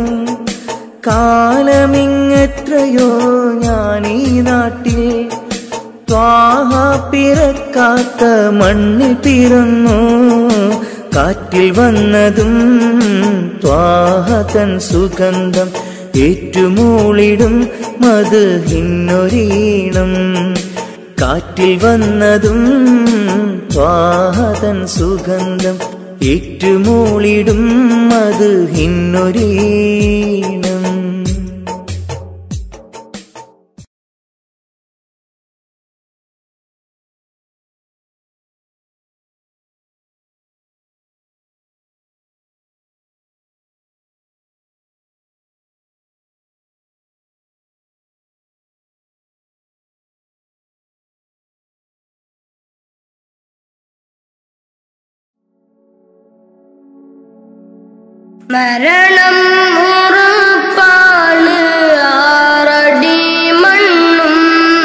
കാലമിങ്ങെത്രയോ ഞാനീ നാട്ടിൽ ത്വാഹ പിറക്കാത്ത മണ്ണിൽ പിറന്നു കാറ്റിൽ വന്നതും ത്വാഹതൻ സുഗന്ധം ഏറ്റുമൂളിടും അത് ഹിന്നൊരീണം കാറ്റിൽ വന്നതും ത്വാഹതൻ സുഗന്ധം ഏറ്റുമൂളിടും അത് ഹിന്നൊരീണം മരണം ഉറപ്പാണ് ആറടി മണ്ണും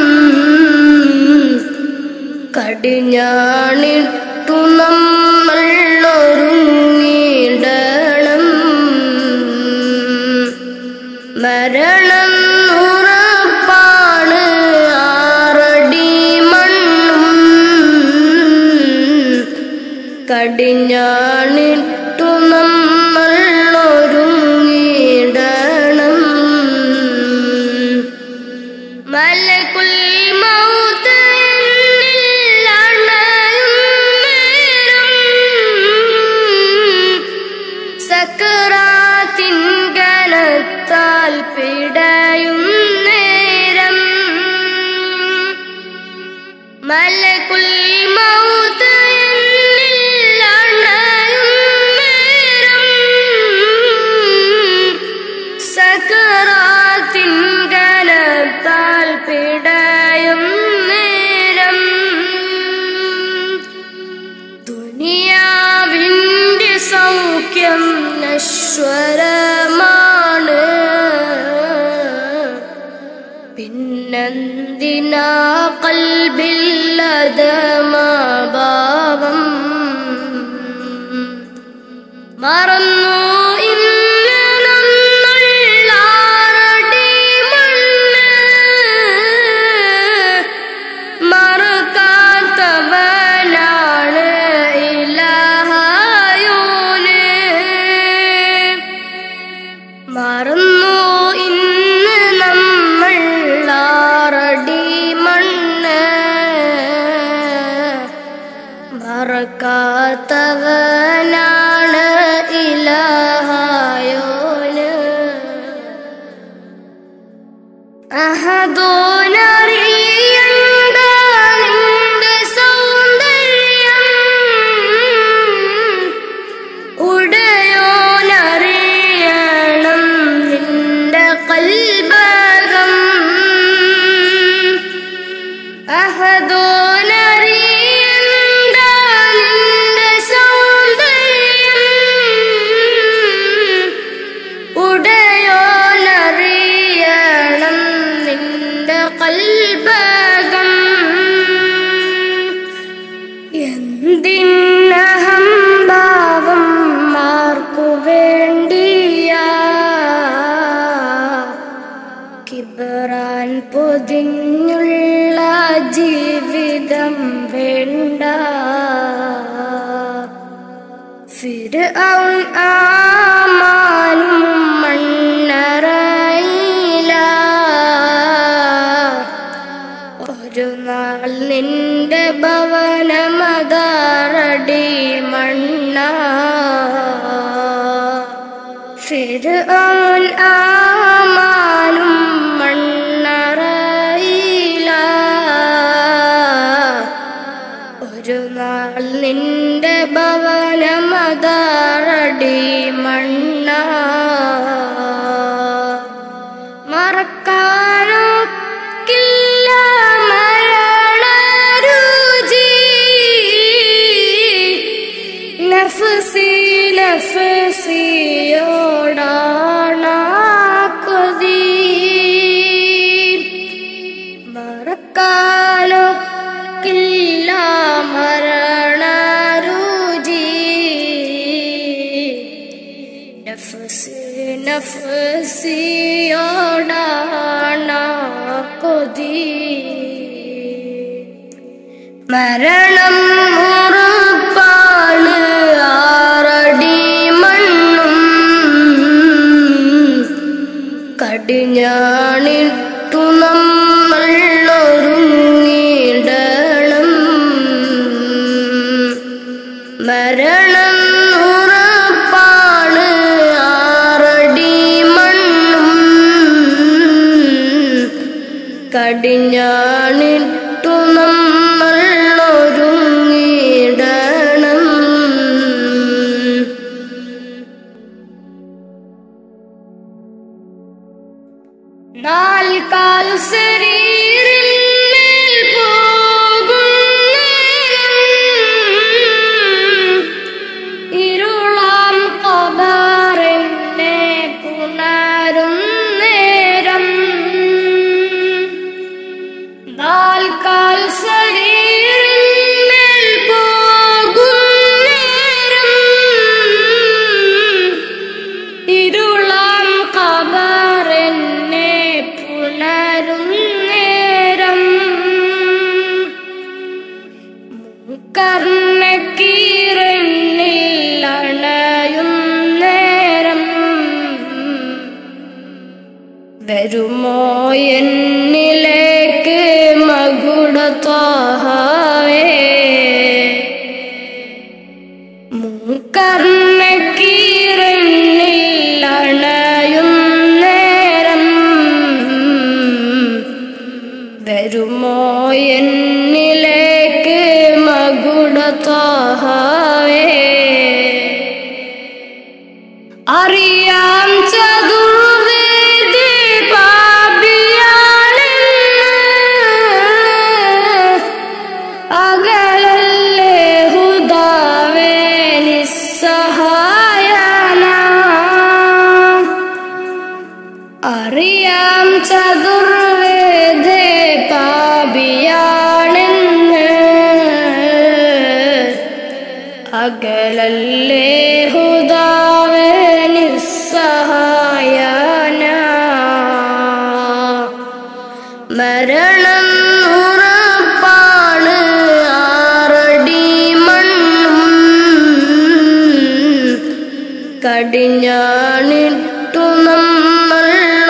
കടിഞ്ഞാണിട്ടു നമ്മൾ ഒരുങ്ങിടണം മരണം ഉറപ്പാണ് ആറടി മണ്ണും കടിഞ്ഞാണിട്ടു നമ്മൾ ഒരുങ്ങിടണം മലക്കുൽ മൗത്ത് എന്നിൽ അണയും നേരം സക്കറാത്തിൻ കനത്താൽ പിടയും നേരം മലക്കുൽ മൗത്ത് എന്നിൽ അണയും നേരം സക്കറാത്തിൻ കനത്താൽ പിടയും നേരം ദുനിയാവിന്റെ സൗഖ്യം നശ്വരമാണ് പിന്നെന്തിനാ ഖൽബില്ലദമാഭാവം മറന്നു പൊതിഞ്ഞുള്ള ജീവിതം വേണ്ട. ഫിർഔൻ ആമാനും മണ്ണറയില. ഒരു നാൾ നിന്റെ ഭവനമതാറടി മണ്ണ. ഫിർഔൻ ആമാനും മണ്ണറയില. ഒരു നാൾ നിന്റെ ഭവനമതാറടി മണ്ണ. മറക്കാനൊക്കില്ല മരണരുചി. നഫ്സി നഫ്സിയോടാണ കൊതി. മറക്കാനൊക്കില്ല മരണരുചി. നഫ്സി നഫ്സിയോടാണ കൊതി. മരണം ഉറപ്പാണ് ആറടി മണ്ണും. കടിഞ്ഞാണിട്ടു നമ്മൾ ഒരുങ്ങിടണം. മരണം ഉറപ്പാണ് ആറടി മണ്ണും. കടിഞ്ഞാണിട്ടു നമ്മൾ ഒരുങ്ങിടണം. നാൽക്കാൽ ശരീരമേൽ പോകും നേരം. ഇരുളാം ഖബറിനെ പുണരും നേരം. നാൽക്കാൽ ശരീരമേൽ പോകും നേരം. ഇരുളാം ഖബറിനെ പുണരും നേരം. കർണക്കീറന്നിൽ അണയും നേരം. വരുമോ എന്നിലേക്ക് മകുട ത്വാഹവേ. കർണക്കീറന്നിൽ അണയും നേരം. വരുമോ എന്നിലേക്ക് മകുട ത്വാഹവേ. അറിയാം ചതുർവേദി പാപിയാണെന്ന്. അകലല്ലേ ഹുദാവേ നിസ്സഹായന. അറിയാം ചതുർവേദി പാപിയാണെന്ന്. അകലല്ലേ ഹുദാവേ നിസ്സഹായന. മരണം ഉറപ്പാണ് ആറടി മണ്ണും. കടിഞ്ഞാണിട്ടു നമ്മൾ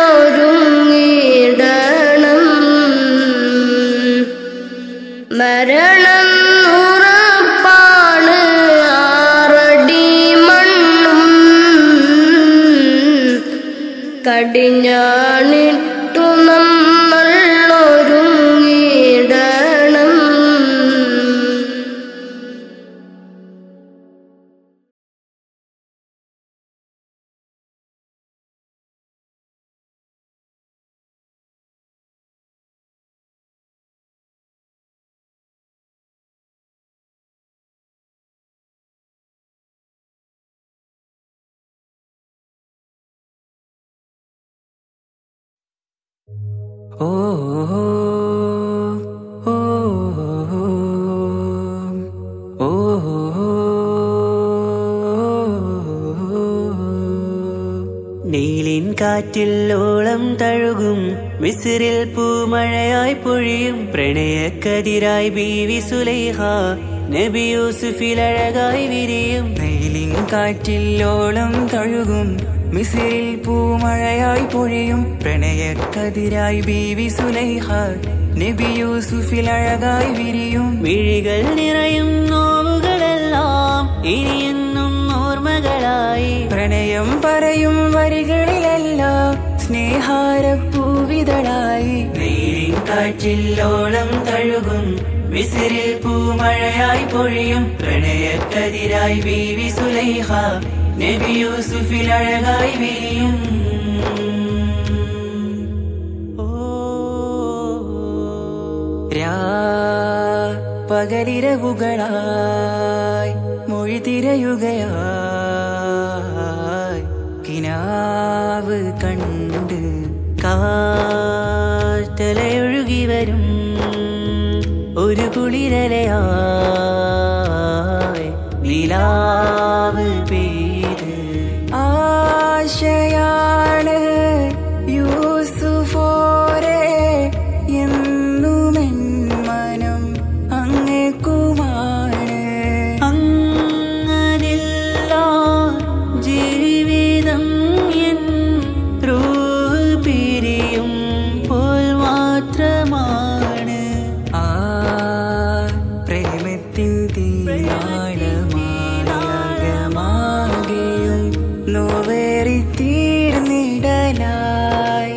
ഒരുങ്ങിടണം. മരണം ഉറപ്പാണ് ആറടി മണ്ണും. കടിഞ്ഞാണിട്ടു നമ്മൾ ഒരുങ്ങിടണം. നീലിൻ കാറ്റിൽ ഓളം തഴുകും മിസ്രിൽ പൂമഴയായി പൊഴിയും പ്രണയക്കതിരായി ബീവി സുലൈഹ നബി യൂസുഫിൽ അഴകായി വിരിയും വെയിലിൻ കാറ്റില്ലോളം തഴുകും മിസ്രിൽ പൂമഴയായി പൊഴിയും പ്രണയക്കതിരായി ബീവി സുലൈഹ നബി യൂസുഫിൽ അഴകായി വിരിയും മിഴികൾ നിറയും നോവുകളെല്ലാം ഇനിയെന്നും ഓർമ്മകളായി പ്രണയം പറയും വരികളിലെല്ലാം സ്നേഹാരപ്പൂവിതളായി വെയിലിൻ കാറ്റില്ലോളം തഴുകും മിസ്രിൽ പൂമഴയായി പൊഴിയും പ്രണയക്കതിരായി ബീവി സുലൈഹ നബി യൂസുഫിൽ അഴകായി വിരിയും പകലിരവുകളായി മൊഴി തിരയുകയായി കിനാവ് കണ്ട് കാറ്റലയൊഴുകി വരും ഒരു കുളിരലയായി നിലാവ് പെയ്ത് ആശയാണ് യൂസുഫോരെ എന്നുമെൻ മനം അങ്ങേക്കുമാണ് അങ്ങനില്ല ജീവിതം എൻ റൂഹ് പിരിയും പോൽ മാത്രമാണ് ആ പ്രേമത്തിൻ തീരാളമാകമാകെയും നോവേറി തീർന്നിടലായി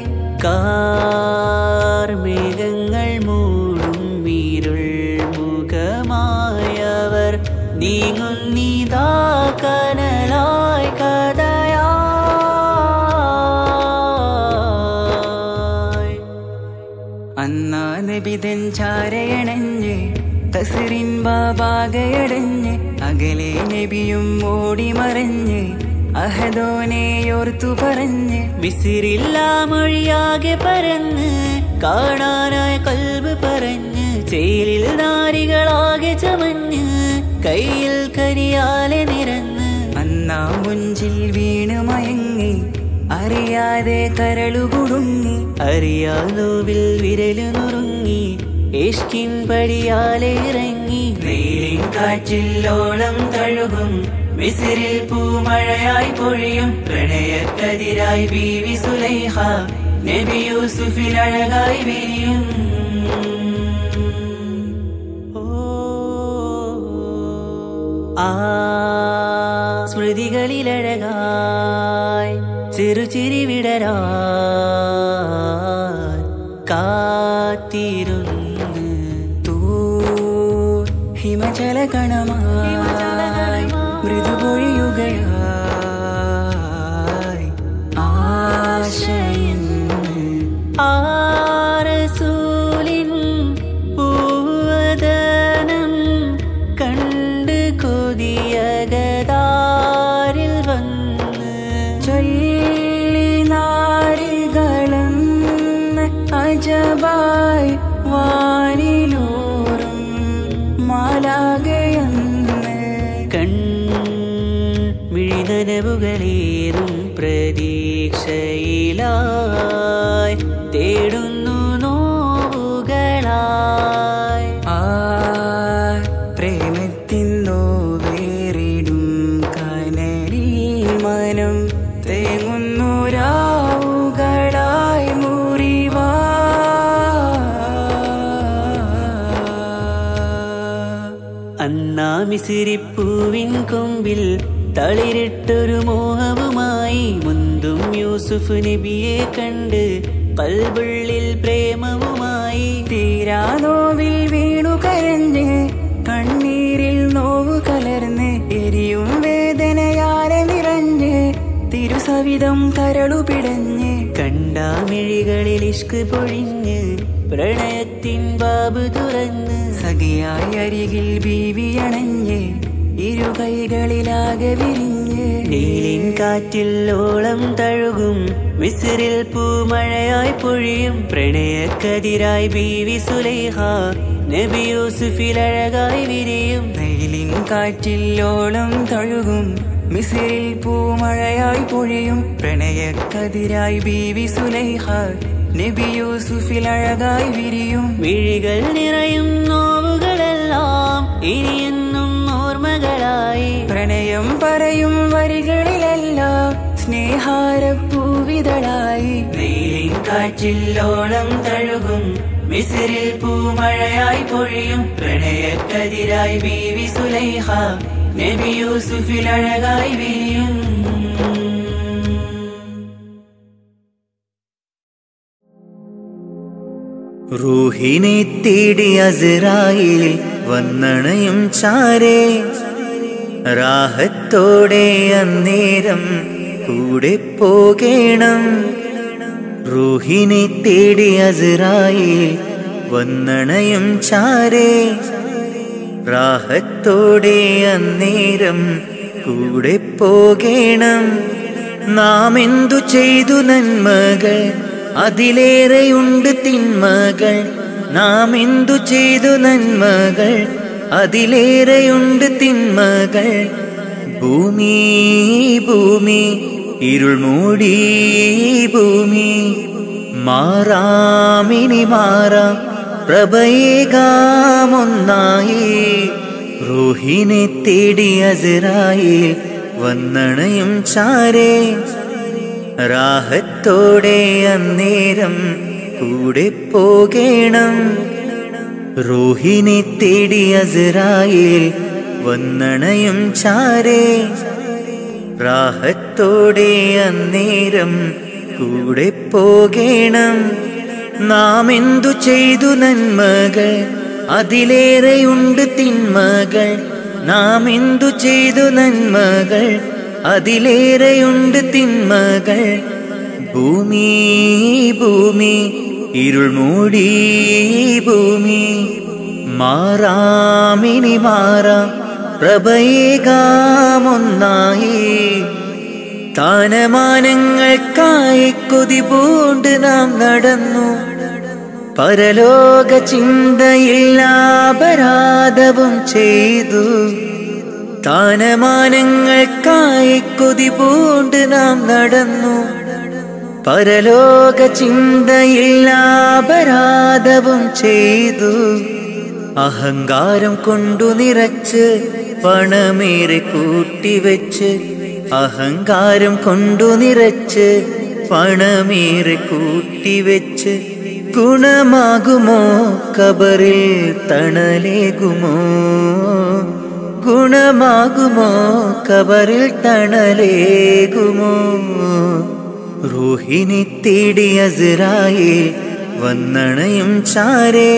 കാർമേഘങ്ങൾ മൂടും ഇരുൾ മുഖമായവർ നീങ്ങുന്നിതാ കനലായി കഥയായി അന്നാ നബിതൻ ചാരയണഞ്ഞ് കസറിൻ ബാബാകയടഞ്ഞ് അകലെ നബിയും ഓടി മറഞ്ഞ് അഹദോനെയോർത്തു പറഞ്ഞ് മിസ്രില്ല മൊഴിയാകെ പരന്ന് കാണാനായി കൽബ് പറഞ്ഞ് ചേലിൽ നാരികളാകെ ചമഞ്ഞ് കയ്യിൽ കരിയാലെ നിരന്ന് അന്നാ മുഞ്ചിൽ വീണ് മയങ്ങി അറിയാതെ കരളുകുടുങ്ങി അറിയാലോവിൽ വിരലു നുറുങ്ങി ഇഷ്കിൻ പടിയാലെ ഇറങ്ങി വെയിലിൻ കാറ്റില്ലോളം തഴുകും മിസ്രിൽ പൂമഴയായി പൊഴിയും പ്രണയക്കതിരായി ബീവി സുലൈഹ നബി യൂസുഫിൽ അഴകായി വിരിയും ആ സ്മൃതികളിലഴകായി ചെറുചിരി വിടരാൻ കാത്തിരുന്ന് തൂ ഹിമചല കണമായി മൃദുപൊഴിയുകയായി ആശയിന്ന് ആരസൂലിൻ പൂവദനം കണ്ട് കൊതിയകതാരിൽ വന്ന് ചൊല്ലി നാരികളെന്ന് അജബായി വാനിലൂറും മാലാകയെന്ന് കൺമിഴിനനവുകളേറും പ്രതീക്ഷയിലായി തേടുന്നു നോവുകളായി ആ പ്രേമത്തിൻ നോവേറിടും കനലിൽ മനം തേങ്ങുന്നു രാവുകളായി മുറിവാ അന്നാ മിസിരിപ്പൂവിൻ കൊമ്പിൽ തളിരിട്ടൊരു മോഹവുമായി മുന്തും യൂസുഫ് നബിയെ കണ്ട് കൽബുള്ളിൽ പ്രേമവുമായി തീരാ നോവിൽ വീണു കരഞ്ഞ് കണ്ണീരിൽ നോവ് കലർന്ന് എരിയും വേദനയാലെ നിറഞ്ഞ് തിരുസവിധം കരളു പിടഞ്ഞ് കണ്ടാമിഴികളിൽ ഇഷ്ക് പൊഴിഞ്ഞ് പ്രണയത്തിൻ ബാബ് തുറന്ന് സഖിയായി അരികിൽ ബീവിയണഞ്ഞ് ഇരു കൈകളിലാകെ വിരിഞ്ഞ് നീലിൻ കാറ്റില്ലോളം തഴുകും മിസ്രിൽ പൂമഴയായി പൊഴിയും പ്രണയക്കതിരായി ബീവി സുലൈഹ നബി യൂസുഫിൽ അഴകായി വിരിയും വെയിലിൻ കാറ്റില്ലോളം തഴുകും മിസ്രിൽ പൂമഴയായി പൊഴിയും പ്രണയക്കതിരായി ബീവി സുലൈഹ നബി യൂസുഫിൽ അഴകായി വിരിയും. മിഴികൾ നിറയും നോവുകളെല്ലാം ഇനിയെന്നും ഓർമ്മകളായി. പ്രണയം പറയും വരികളിലെല്ലാം സ്നേഹാരപ്പൂവിതളായി. വെയിലിൻ കാറ്റില്ലോളം തഴുകും മിസ്രിൽ പൂമഴയായി പൊഴിയും. പ്രണയക്കതിരായി ബീവി സുലൈഹ നബി യൂസുഫിൽ അഴകായി വിരിയും. റൂഹിനെ തേടി അസ്രായീൽ വന്നണയും ചാരേ. റാഹത്തോടെ അന്നേരം കൂടെ പോകേണം. റൂഹിനെ തേടി അസ്രായീൽ വന്നണയും ചാരേ. റാഹത്തോടെ അന്നേരം കൂടെ പോകേണം. നാം എന്തു ചെയ്തു നന്മകൾ അതിലേറെയുണ്ട് തിന്മകൾ. നാം എന്തു ചെയ്തു നന്മകൾ അതിലേറെയുണ്ട് തിന്മകൾ. ഭൂമി ഭൂമി ഇരുൾ മൂടി ഭൂമി മാറാമിനി മാറാം പ്രഭയേകാമൊന്നായി. റൂഹിനെ തേടി അസ്രായീൽ വന്നണയും ചാരേ. റാഹത്തോടെ അന്നേരം കൂടെ പോകേണം. റൂഹിനെ തേടി അസ്രായീൽ വന്നണയും ചാരേ. റാഹത്തോടെ അന്നേരം കൂടെ പോകേണം. നാം എന്തു ചെയ്തു നന്മകൾ അതിലേറെയുണ്ട് തിന്മകൾ. നാം എന്തു ചെയ്തു നന്മകൾ അതിലേറെയുണ്ട് തിന്മകൾ. ഭൂമി ഭൂമി ഇരുൾ മൂടി ഭൂമി മാറാമിനി മാറാം പ്രഭയേകാമൊന്നായി. താനമാനങ്ങൾക്കായി കൊതി പൂണ്ട് നാം നടന്നു. പരലോക ചിന്തയിൽ അപരാധവും ചെയ്തു. താനമാനങ്ങൾക്കായി കൊതി പൂണ്ട് നാം നടന്നു. പരലോക ചിന്തയിൽ അപരാധവും ചെയ്തു. അഹങ്കാരം കൊണ്ടു നിറച്ച് പണമേറെ കൂട്ടിവെച്ച്. അഹങ്കാരം കൊണ്ടു നിറച്ച് പണമേറെ കൂട്ടിവെച്ച്. ഗുണമാകുമോ ഖബറിൽ തണലേകുമോ. ഗുണമാകുമോ ഖബറിൽ തണലേകുമോ. റൂഹിനെ തേടി അസ്രായീൽ വന്നണയും ചാരേ.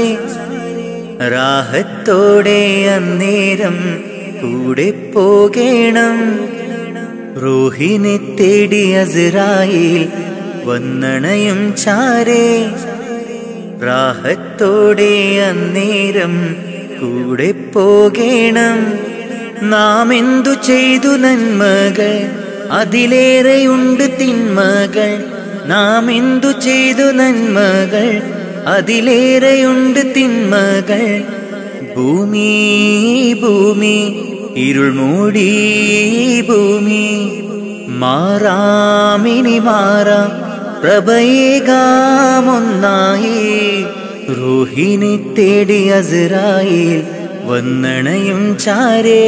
റാഹത്തോടെ അന്നേരം കൂടെ പോകേണം. റൂഹിനെ തേടി അസ്രായീൽ വന്നണയും ചാരേ. റാഹത്തോടെ അന്നേരം കൂടെ പോകേണം. നാം എന്തു ചെയ്തു നന്മകൾ അതിലേറെയുണ്ട് തിന്മകൾ. നാം എന്തു ചെയ്തു നന്മകൾ അതിലേറെയുണ്ട് തിന്മകൾ. ഭൂമി ഭൂമി ഇരുൾ മൂടി ഭൂമി മാറാമിനി മാറാം പ്രഭയേകാമൊന്നായി. റൂഹിനെ തേടി അസ്രായീൽ വന്നണയും ചാരേ.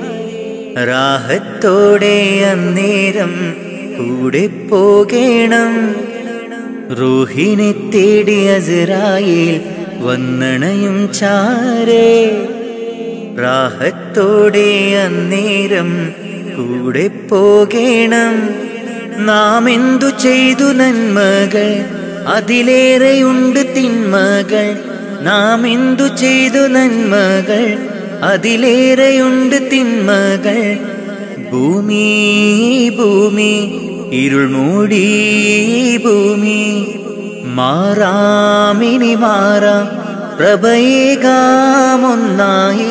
റാഹത്തോടെ അന്നേരം കൂടെ പോകേണം. റൂഹിനെ തേടി അസ്രായീൽ വന്നണയും ചാരേ. റാഹത്തോടെ അന്നേരം കൂടെ പോകേണം. നാം എന്തു ചെയ്തു നന്മകൾ അതിലേറെയുണ്ട് തിന്മകൾ. നാം എന്തു ചെയ്തു നന്മകൾ അതിലേറെയുണ്ട് തിന്മകൾ. ഭൂമി ഭൂമി ഇരുൾ മൂടി ഭൂമി മാറാമിനി മാറാം പ്രഭയേകാമൊന്നായി.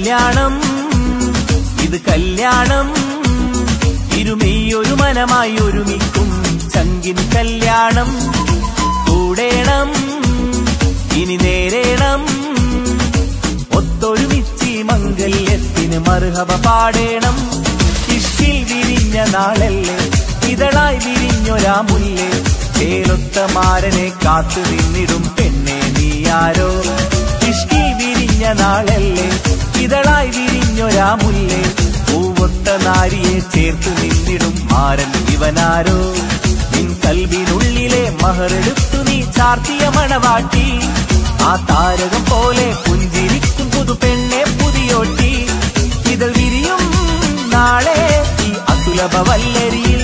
കല്യാണം ഇത് കല്യാണം ഇരുമെയ്യൊരു മനമായി ഒരുമിക്കും ചങ്കിൻ കല്യാണം കൂടേണം ഇനി നേരേണം ഒത്തൊരുമിച്ചി മംഗല്യത്തിന് മർഹബ പാടേണം ഇഷ്കിൽ വിരിഞ്ഞ നാളല്ലേ ഇതളായി വിരിഞ്ഞൊരാ മുല്ലേ ചേലൊത്ത മാരനെ കാത്തു നിന്നിടും പെണ്ണെ നീയാരോ ഇഷ്കിൽ വിരിഞ്ഞ നാളല്ലേ ഇതളായി വിരിഞ്ഞൊരാ മുല്ലേ പൂവൊത്ത നാരിയെ ചേർത്ത് നിന്നിടും മാരൻ ഇവനാരോ നിൻ കൽവിനുള്ളിലെ മഹറെടുത്തു നീ ചാർത്തിയ മണവാട്ടി ആ താരകം പോലെ പുഞ്ചിരിക്കും പുതു പെണ്ണെ പുതിയോട്ടി ഇതൾ വിരിയും നാളെ ഈ അസുലഭ വല്ലരിയിൽ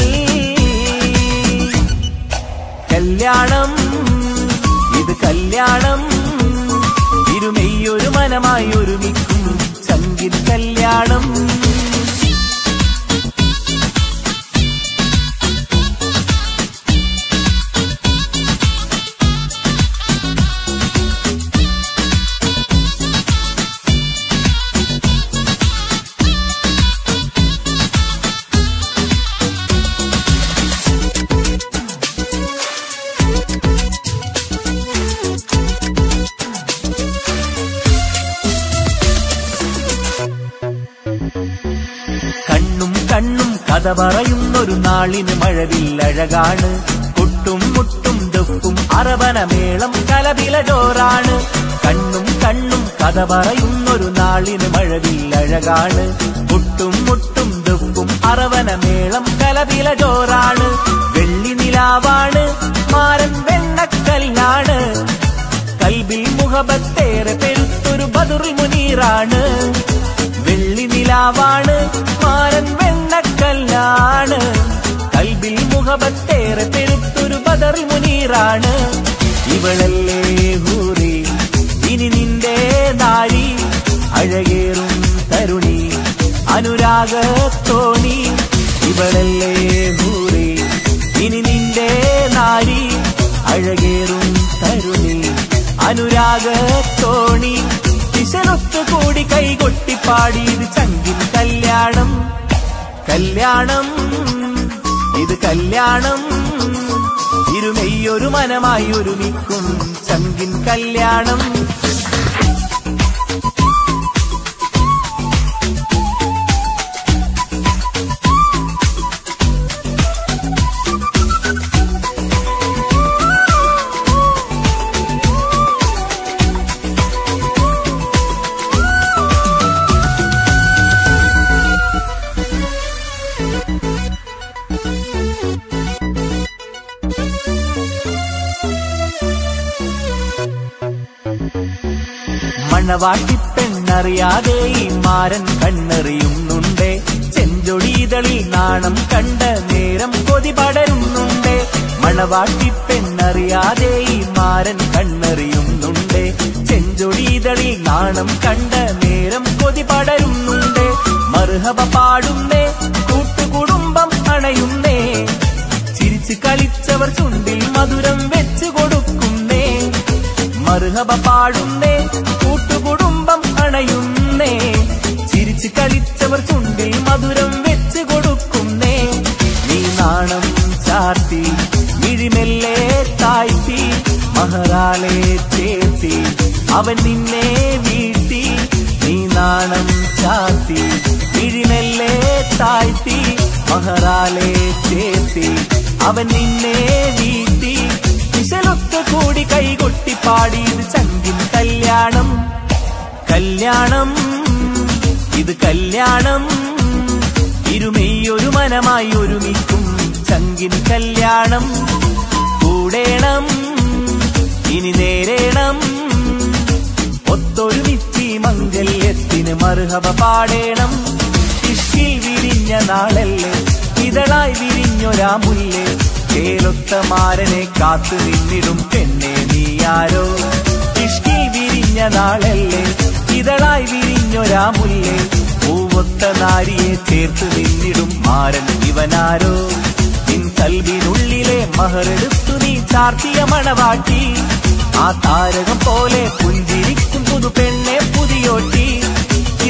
കല്യാണം ഇത് കല്യാണം ഇരുമെയ്യൊരു മനമായി ഒരുമിക്കും ചങ്കിൻ കല്യാണം കണ്ണും കണ്ണും കഥ പറയുന്നൊരു നാളിന് മഴവില്ലഴകാണ് കൊട്ടും മുട്ടും ദുഃഖും അറബനമേളം കലപില ജോറാണ് കണ്ണും കണ്ണും കഥ പറയുന്നൊരു നാളിന് മഴവില്ലഴകാണ് കൊട്ടും മുട്ടും ദുഃഖും അറബനമേളം കലപില ജോറാണ് വെള്ളി നിലാവാണ് മാരൻ വെണ്ണക്കല്ലാണ് കൽബിൽ മുഹബത്തേറെ പെരുത്തൊരു ബദറുൽ മുനീറാണ് വെള്ളി നിലാവാണ് മാരൻ വെണ്ണക്കല്ലാണ് കൽബിൽ മുഹബത്തേറെ പെരുത്തൊരു ബദറുൽ മുനീറാണ് ഇവളല്ലേ ഹൂറി ഇനി നിന്റെ നാരി അഴകേറും തരുണി അനുരാഗത്തോണി ഇവളല്ലേ ഹൂറി ഇനി നിന്റെ നാരി അഴകേറും തരുണി അനുരാഗത്തോണി ദിശനൊത്തുകൂടി കൈകൊട്ടിപ്പാടിയത് ചങ്കിൻ കല്യാണം കല്യാണം ഇത് കല്യാണം ഇരുമെയ്യൊരു മനമായി ഒരുമിക്കും ചങ്കിൻ കല്യാണം മണവാട്ടിപ്പെണ്ണറിയാതെ ഈ മാരൻ കണ്ണെറിയുന്നുണ്ടേ ചെഞ്ചൊടിതളിൽ നാണം കണ്ട നേരം കൊതി പടരുന്നുണ്ടേ മണവാട്ടിപ്പെണ്ണറിയാതെ ഈ മാരൻ കണ്ണെറിയുന്നുണ്ടേ ചെഞ്ചൊടിതളിൽ നാണം കണ്ട നേരം കൊതി പടരുന്നുണ്ടേ മർഹബ പാടുന്നേ കൂട്ടുകുടുംബം അണയുന്നേ ചിരിച്ചു കളിച്ചവർ ചുണ്ടിൽ മധുരം വെച്ചു കൊടുക്കുന്നേ മർഹബ പാടുന്നേ കൂട്ടുകുടുംബം അണയുന്നേ ചിരിച്ചു കളിച്ചവർ ചുണ്ടിൽ മധുരം വെച്ച് കൊടുക്കുന്നേ നീ നാണം ചാർത്തി മിഴിമെല്ലെ താഴ്ത്തി മഹറാലെ ചേർത്തി അവൻ നിന്നെ വീഴ്ത്തി നീ നാണം ചാർത്തി മിഴിമെല്ലെ താഴ്ത്തി മഹറാലെ ചേർത്തി അവൻ നിന്നെ വീഴ്ത്തി വിശലൊത്ത് കൂടി കൈകൊട്ടിപ്പാടിയത് ചങ്കിൻ കല്യാണം കല്യാണം ഇത് കല്യാണം ഇരുമെയ്യൊരു മനമായി ഒരുമിക്കും ചങ്കിൻ കല്യാണം കൂടേണം ഇനി നേരേണം ഒത്തൊരുമിച്ചി മംഗല്യത്തിന് മർഹബ പാടേണം ഇഷ്കിൽ വിരിഞ്ഞ നാളല്ലേ ഇതളായി വിരിഞ്ഞൊരാ മുല്ലേ ചേലൊത്ത മാരനെ കാത്തു നിന്നിടും പെണ്ണെ നീയാരോ ഇഷ്കിൽ വിരിഞ്ഞ നാളല്ലേ ഇതളായി വിരിഞ്ഞൊരാ മുല്ലേ പൂവൊത്ത നാരിയെ ചേർത്ത് നിന്നിടും മാരൻ ഇവനാരോ നിൻ കൽവിനുള്ളിലെ മഹറെടുത്തു നീ ചാർത്തിയ മണവാട്ടി ആ താരകം പോലെ പുഞ്ചിരിക്കും പുതു പെണ്ണെ പുതിയോട്ടി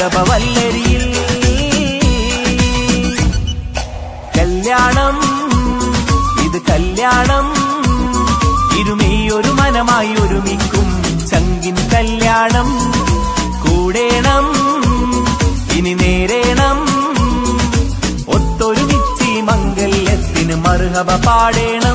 വല്ലരിയിൽ കല്യാണം ഇത് കല്യാണം ഇരുമീയൊരു മനമായി ഒരുമിക്കും ചങ്കിൻ കല്യാണം കൂടേണം ഇനി നേരേണം ഒത്തൊരുമിച്ച് മംഗല്യത്തിന് മർഹബ പാടേണം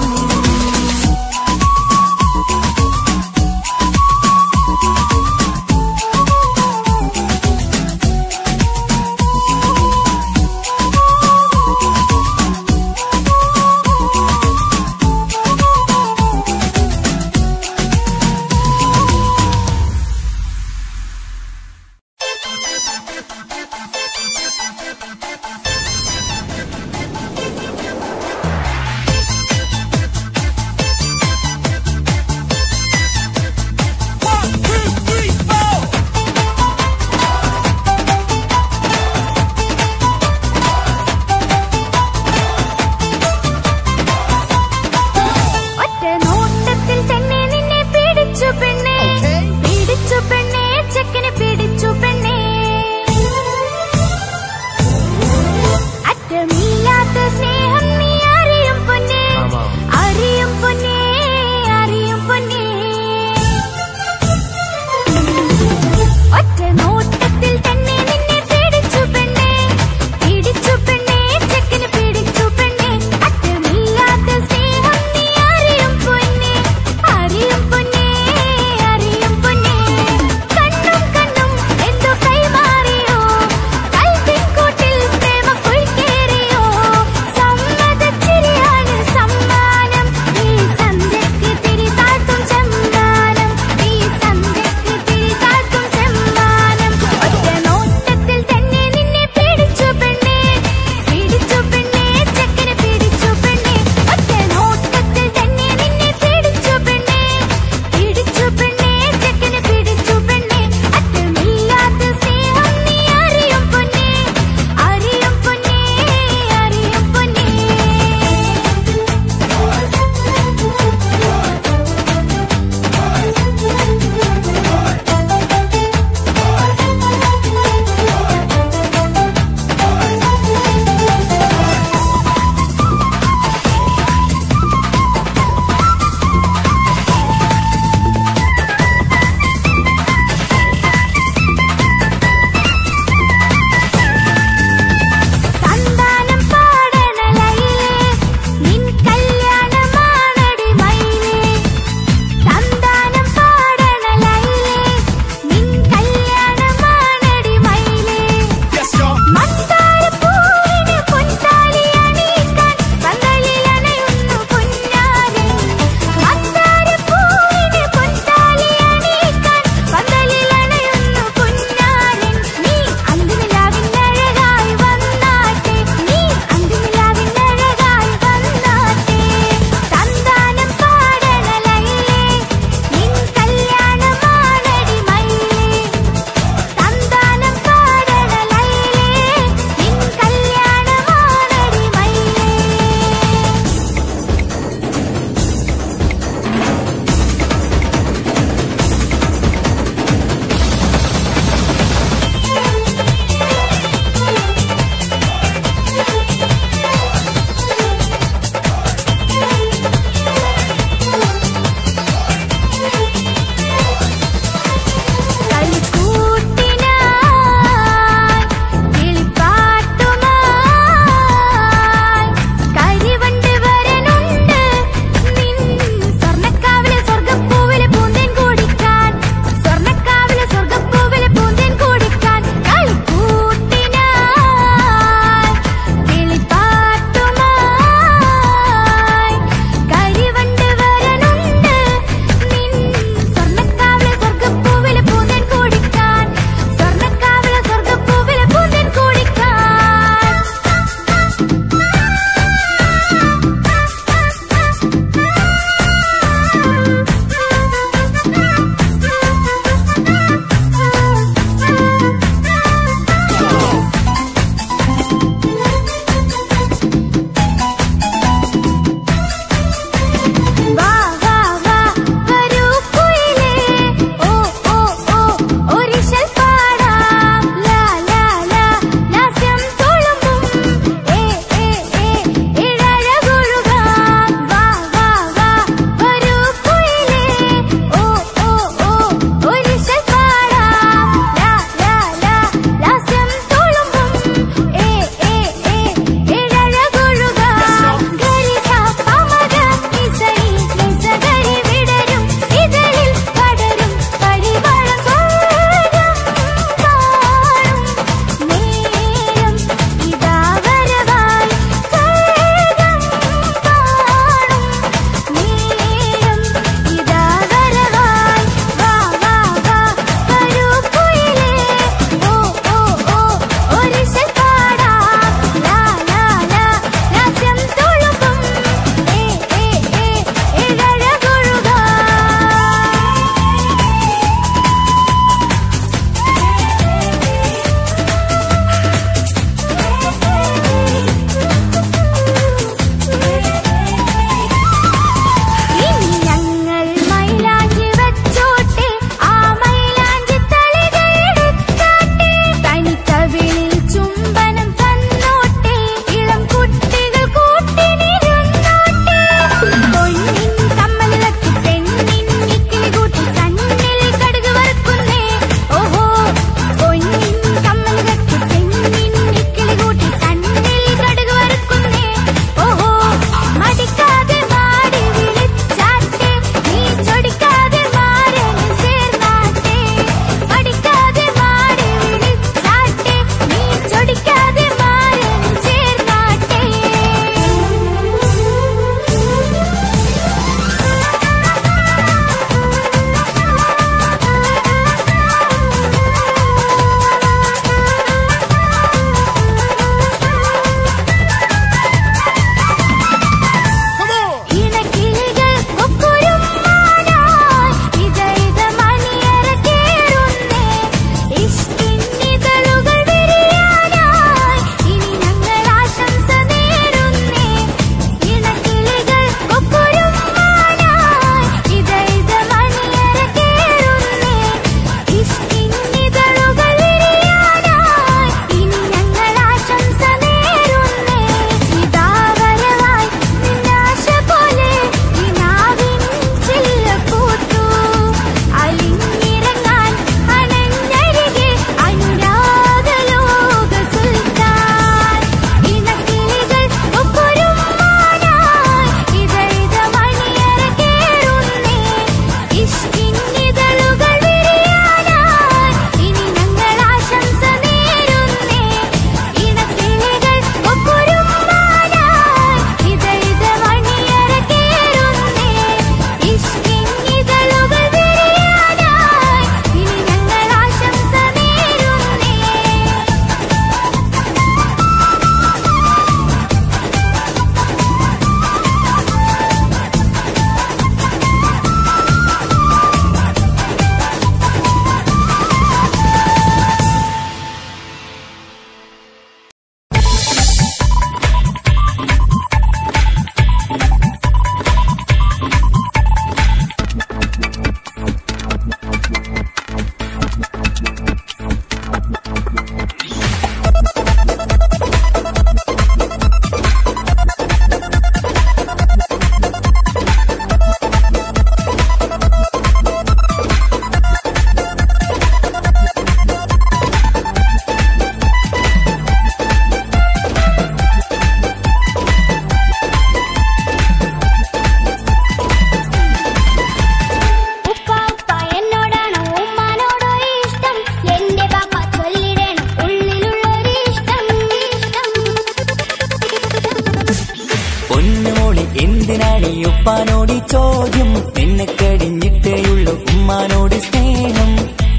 ചോദ്യം നിന്നെ കഴിഞ്ഞിട്ടേയുള്ളൂ ഉമ്മാനോട് സ്നേഹം.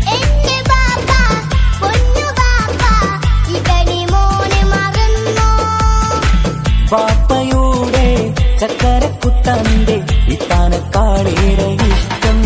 പാപ്പയുടെ ചക്കരക്കുട്ടന്റെ ഇത്താനക്കാളേറെ ഇഷ്ടം.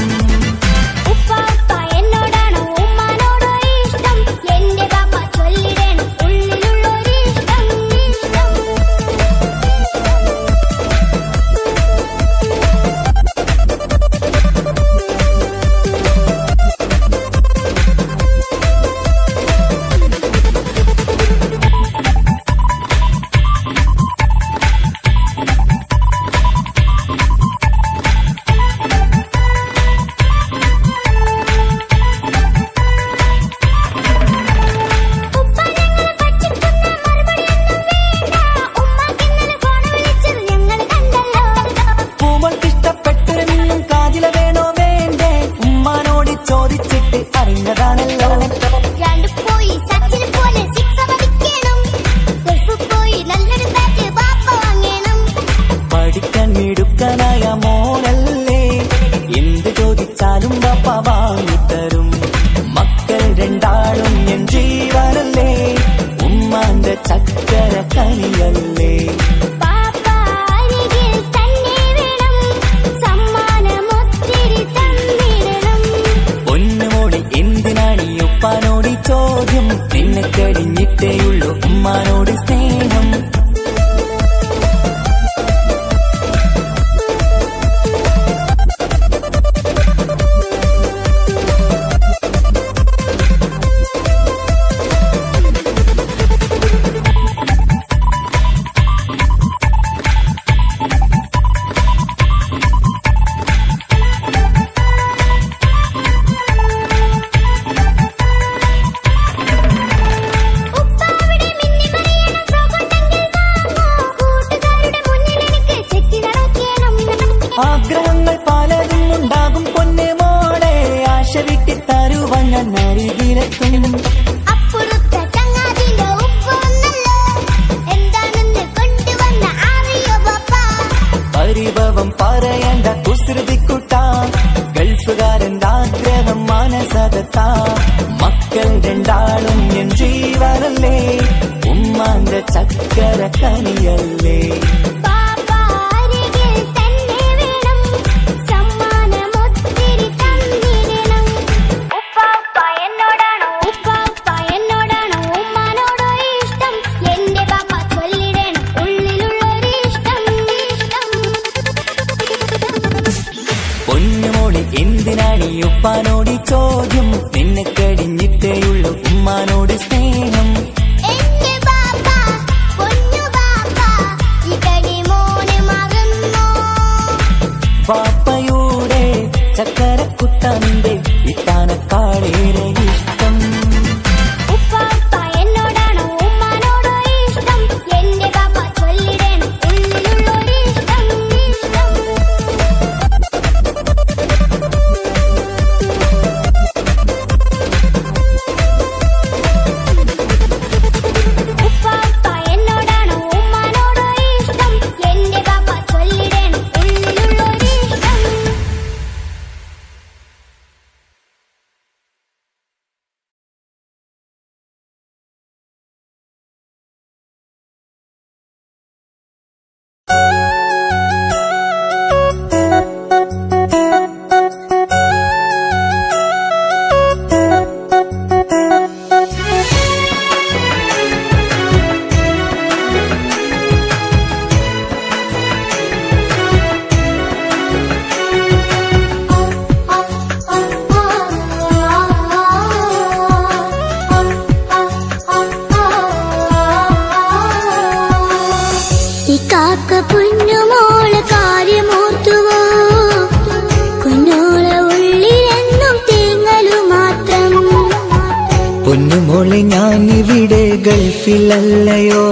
പൊന്നുമോളെ ഞാനിവിടെ ഗൾഫിലല്ലയോ,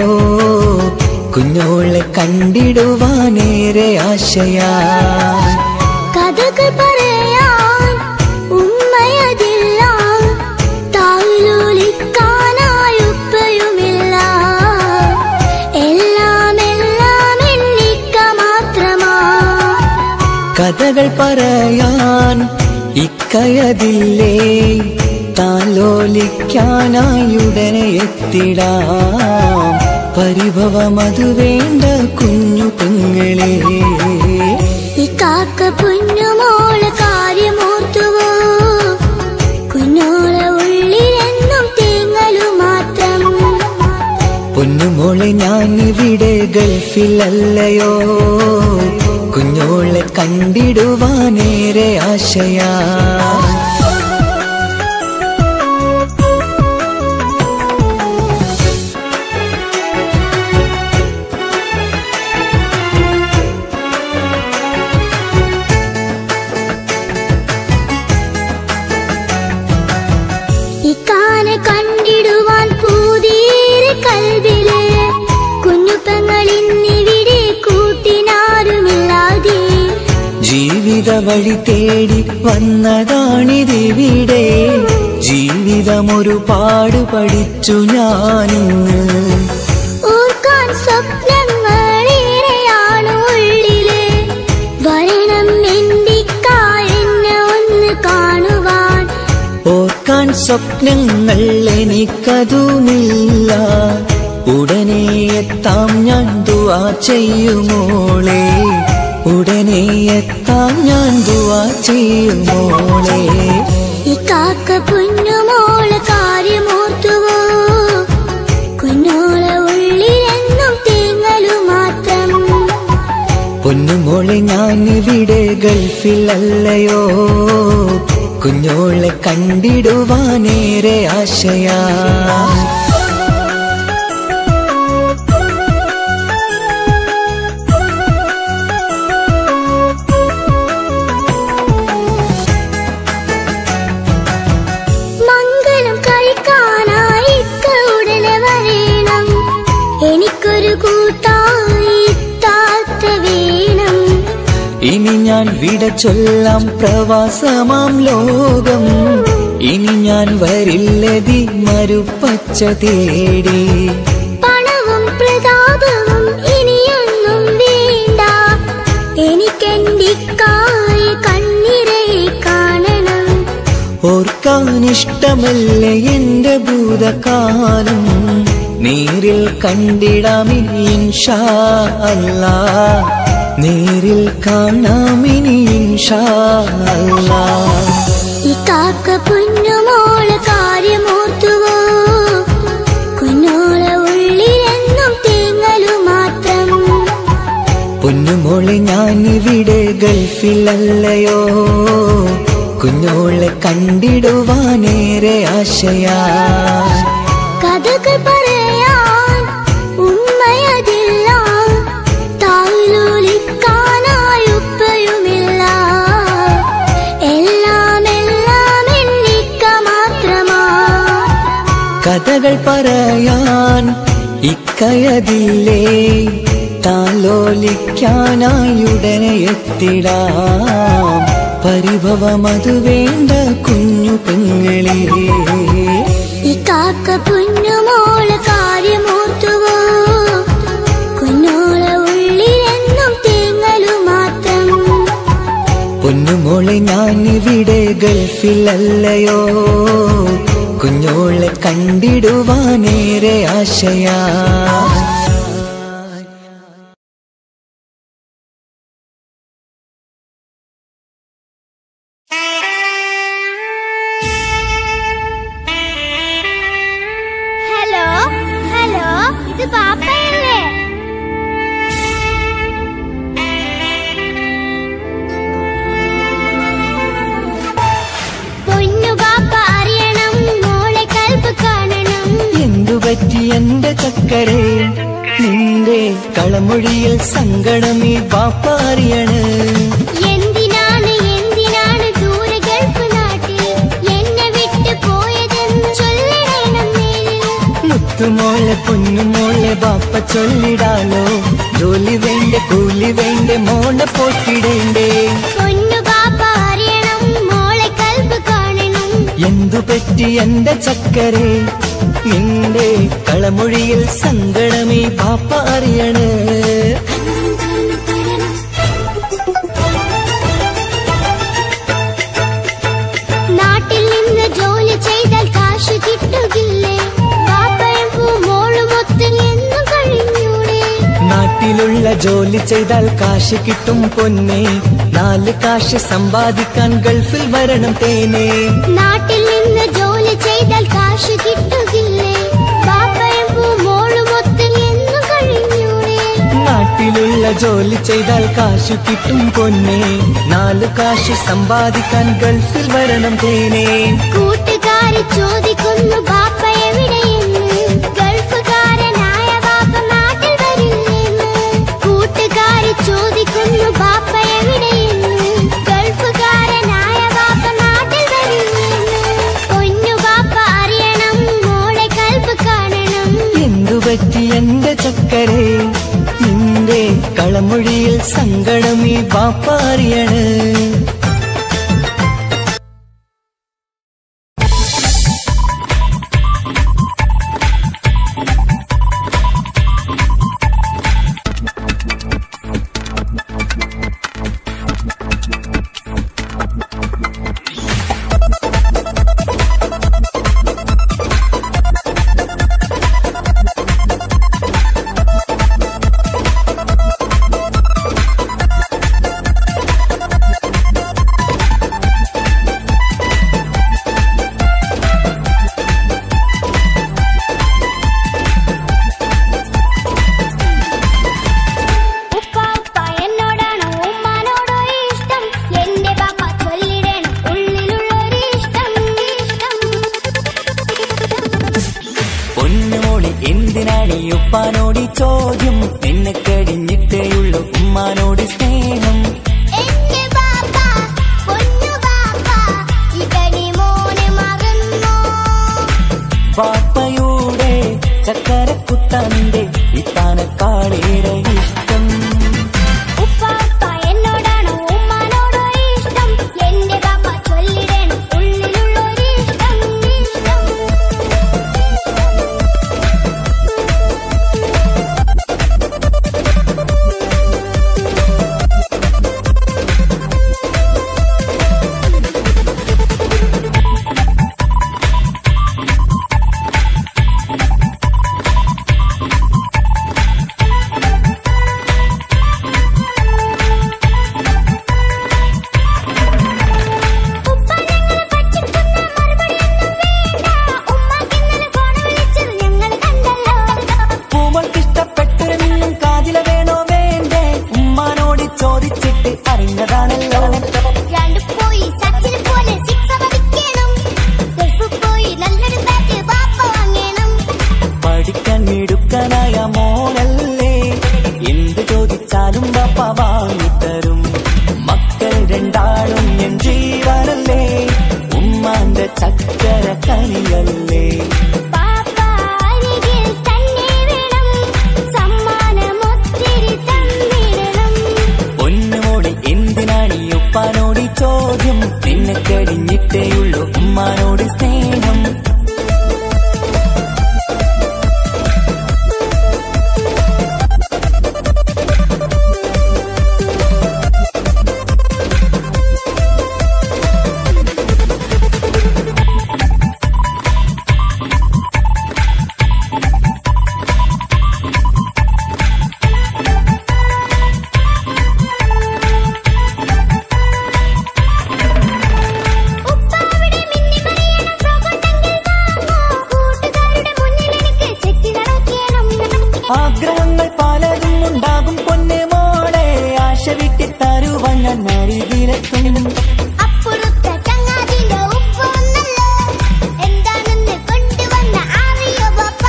കുഞ്ഞോളെ കണ്ടിടുവാനേറെ ആശയാ. കഥകൾ പറയാൻ ഉമ്മയതില്ല, താലോലിക്കാനായി ഉപ്പയുമില്ല. എല്ലാം എല്ലാം എന്നിക്ക മാത്രമാ. കഥകൾ ഇക്കയതില്ലേ താലോലിക്കാനായുടനെ എത്തിടാം പരിഭവമതു വേണ്ട കുഞ്ഞു പെങ്ങളെ ഈ കാക്ക പൊന്നുമോളെ കാര്യമോർത്തുവോ കുഞ്ഞോളെ ഉള്ളിലെന്നും തേങ്ങലു മാത്രം പൊന്നുമോളെ ഞാനിവിടെ ഗൾഫിലല്ലയോ കുഞ്ഞോളെ കണ്ടിടുവാനേറെ ആശയാ ഇക്കാനെ കണ്ടിടുവാൻ പൂതീരെ കൽവിലെ കുഞ്ഞു പെങ്ങളിന്നിവിടെ കൂട്ടിനാരുമില്ലാതെ ജീവിത വഴി തേടി വന്നതാണിതിവിടെ ജീവിതമൊരുപാട് പഠിച്ചു ഞാനിന്ന് ഓർക്കാൻ സ്വപ്നങ്ങളേറെയാണ് ഉള്ളിലെ വരണം എന്തിക്കായെന്നെ ഒന്ന് കാണുവാൻ ഓർക്കാൻ സ്വപ്നങ്ങൾ എനിക്കതുമില്ല ഉടനെ എത്താം ഞാൻ ദുആ ചെയ്യുമോളെ ഉടനെ എത്താം ഞാൻ ദുആ ചെയ്യുമോളെ ഈ കാക്ക പൊന്നുമോളെ കാര്യമോർത്തുവോ കുഞ്ഞോളെ ഉള്ളിലെന്നും തേങ്ങലു മാത്രം പൊന്നുമോളെ ഞാനിവിടെ ഗൾഫിലല്ലയോ കുഞ്ഞോളെ കണ്ടിടുവാനേറെ ആശയാ മംഗളം കഴിക്കാനായി ഇക്ക ഉടനെ വരേണം എനിക്കൊരു കൂട്ടായി താത്ത വേണം ഇനി ഞാൻ വിട ചൊല്ലാം പ്രവാസമാം ലോകം ഇനി ഞാൻ വരില്ലതി മരുപ്പച്ച തേടി പണവും പ്രതാപവും ഇനിയൊന്നും വേണ്ട എനിക്കെന്തിക്കായി കണ്ണിരെ കാണണം ഓർക്കാനിഷ്ടമല്ലേ എന്റെ ഭൂതകാലം നേരിൽ കണ്ടിടാമിനി ഇൻഷാ അല്ലാഹ് നേരിൽ കാണാമിനി ഇൻഷാ അല്ലാഹ് ഈ കാക്ക പൊന്നുമോളെ കാര്യമോർത്തുവോ കുഞ്ഞോളെ ഉള്ളിലെന്നും തേങ്ങലു മാത്രം പൊന്നുമോളെ ഞാനിവിടെ ഗൾഫിലല്ലയോ കുഞ്ഞോളെ കണ്ടിടുവാനേറെ ആശയാ കഥകൾ പറയാൻ ഉമ്മയതില്ല താലോലിക്കാനായി ഉപ്പയുമില്ല എല്ലാം എല്ലാം എന്നിക്ക മാത്രമാ കഥകൾ പറയാൻ ഇക്കയതില്ലേ താലോലിക്കാനായുടനെ എത്തിടാം പരിഭവമതു വേണ്ട കുഞ്ഞു പെങ്ങളെ ഈ കാക്ക പൊന്നുമോളെ കാര്യമോർത്തുവോ കുഞ്ഞോളെ ഉള്ളിലെന്നും തേങ്ങലു മാത്രം പൊന്നുമോളെ ഞാനിവിടെ ഗൾഫിലല്ലയോ കുഞ്ഞോളെ കണ്ടിടുവാനേറെ ആശയാ ഹലോ ഹലോ ഇത് പാപ്പയല്ലേ പൊന്നു പാപ്പ അറിയണം മോളെ കൽപ്പ് കാണണം എന്തുപറ്റി എന്റെ ചക്കരെ നിന്റെ കളമൊഴിയിൽ സങ്കടമീ ബാപ്പ അറിയണ് എന്തിനാണ് എന്തിനാണ് ദൂരെ ഗൾഫ് നാട്ടിൽ എന്നെ വിട്ട് പോയതെന്ന് ചൊല്ലിടണം നേരിൽ മുത്തുമോളെ പൊന്നുമോളെ ബാപ്പ ചൊല്ലിടാലോ ജോലി വേണ്ട കൂലി വേണ്ട മോളെ പോറ്റിടേണ്ടേ പൊന്നു പാപ്പ അറിയണം മോളെ കൽപ്പ് കാണണം എന്തുപറ്റി എന്റെ ചക്കരെ നിന്റെ കളമൊഴിയിൽ സങ്കടമീ ബാപ്പ അറിയണ് ജോലി ചെയ്താൽ കാശ് കിട്ടും പൊന്നെ, നാല് കാശ് സമ്പാദിക്കാൻ ഗൾഫിൽ വരണം തേനെ. നാട്ടിൽ നിന്ന് ജോലി ചെയ്താൽ കാശ് കിട്ടുകില്ലേ, ബാപ്പയും മോളുമൊത്ത് എന്നും കഴിഞ്ഞൂടെ. നാട്ടിലുള്ള ജോലി ചെയ്താൽ കാശ് കിട്ടും പൊന്നെ, നാല് കാശ് സമ്പാദിക്കാൻ ഗൾഫിൽ വരണം തേനെ. കൂട്ടുകാര് ചോദിക്കുന്നു ബാപ്പ എവിടെയെന്ന്, ഗൾഫുകാരനായ ബാപ്പ നാട്ടിൽ വരില്ലെന്ന്. കൂട്ടുകാര് ചോദിക്കുന്നു ബാപ്പ എവിടെയെന്ന്, ഗൾഫുകാരനായ ബാപ്പ നാട്ടിൽ വരില്ലെന്ന്. പൊന്നു ബാപ്പ അറിയണം, മോളെ കൽബ് കാണണം. എന്തുപറ്റി എന്റെ ചക്കരെ, നിന്റെ കളമൊഴിയിൽ സങ്കടം ഈ ബാപ്പ അറിയണ്. ഉപ്പാനോട് ചോദ്യം, നിന്നെ കഴിഞ്ഞിട്ടേയുള്ളൂ ഉമ്മാനോട് സ്നേഹം. പാപ്പയുടെ ചക്കരക്കുട്ടന്റെ ഇത്താനക്കാളേറെ ഇഷ്ടം. ആഗ്രഹങ്ങൾ പലതും ഉണ്ടാകും പൊന്നെ മോളെ, ആശ വിട്ടി തരുവണ്ണ നരികിലെത്തും. അപ്പുറത്തെ ചങ്ങാതിന്റെ ഉപ്പൊന്നല്ലോ, എന്താണെന്ന് കൊണ്ടുവന്ന അറിയോ ബാപ്പ.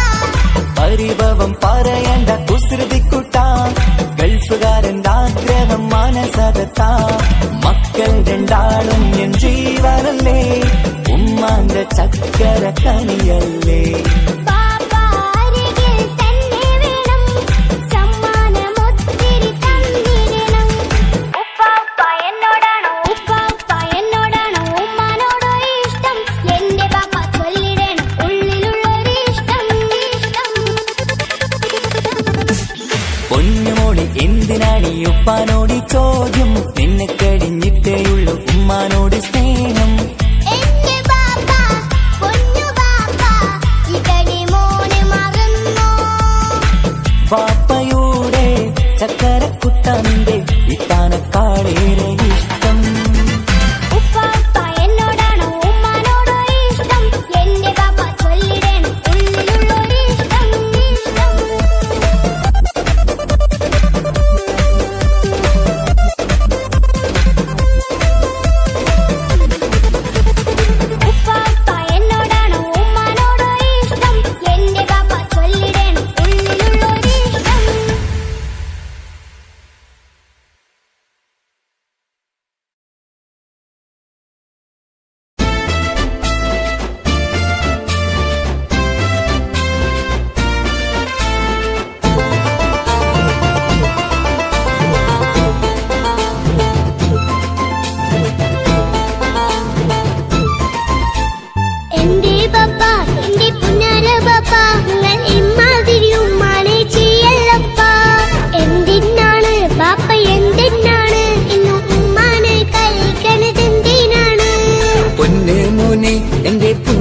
പരിഭവം പറയണ്ട കുസൃതിക്കുട്ട, ഗൾഫുകാരന്റെ ആഗ്രഹം മനസകത്ത. മക്കൾ രണ്ടാളും എൻ ജീവനല്ലേ, ഉമ്മാന്റെ ചക്കര കനിയല്ലേ. പൊന്നുമോളി എന്തിനാണ് ഈ ഉപ്പാനോട് ചോദ്യം, നിന്നെ കഴിഞ്ഞിട്ടേയുള്ളൂ ഉമ്മാനോട് സ്നേഹം. പാപ്പയുടെ ചക്കര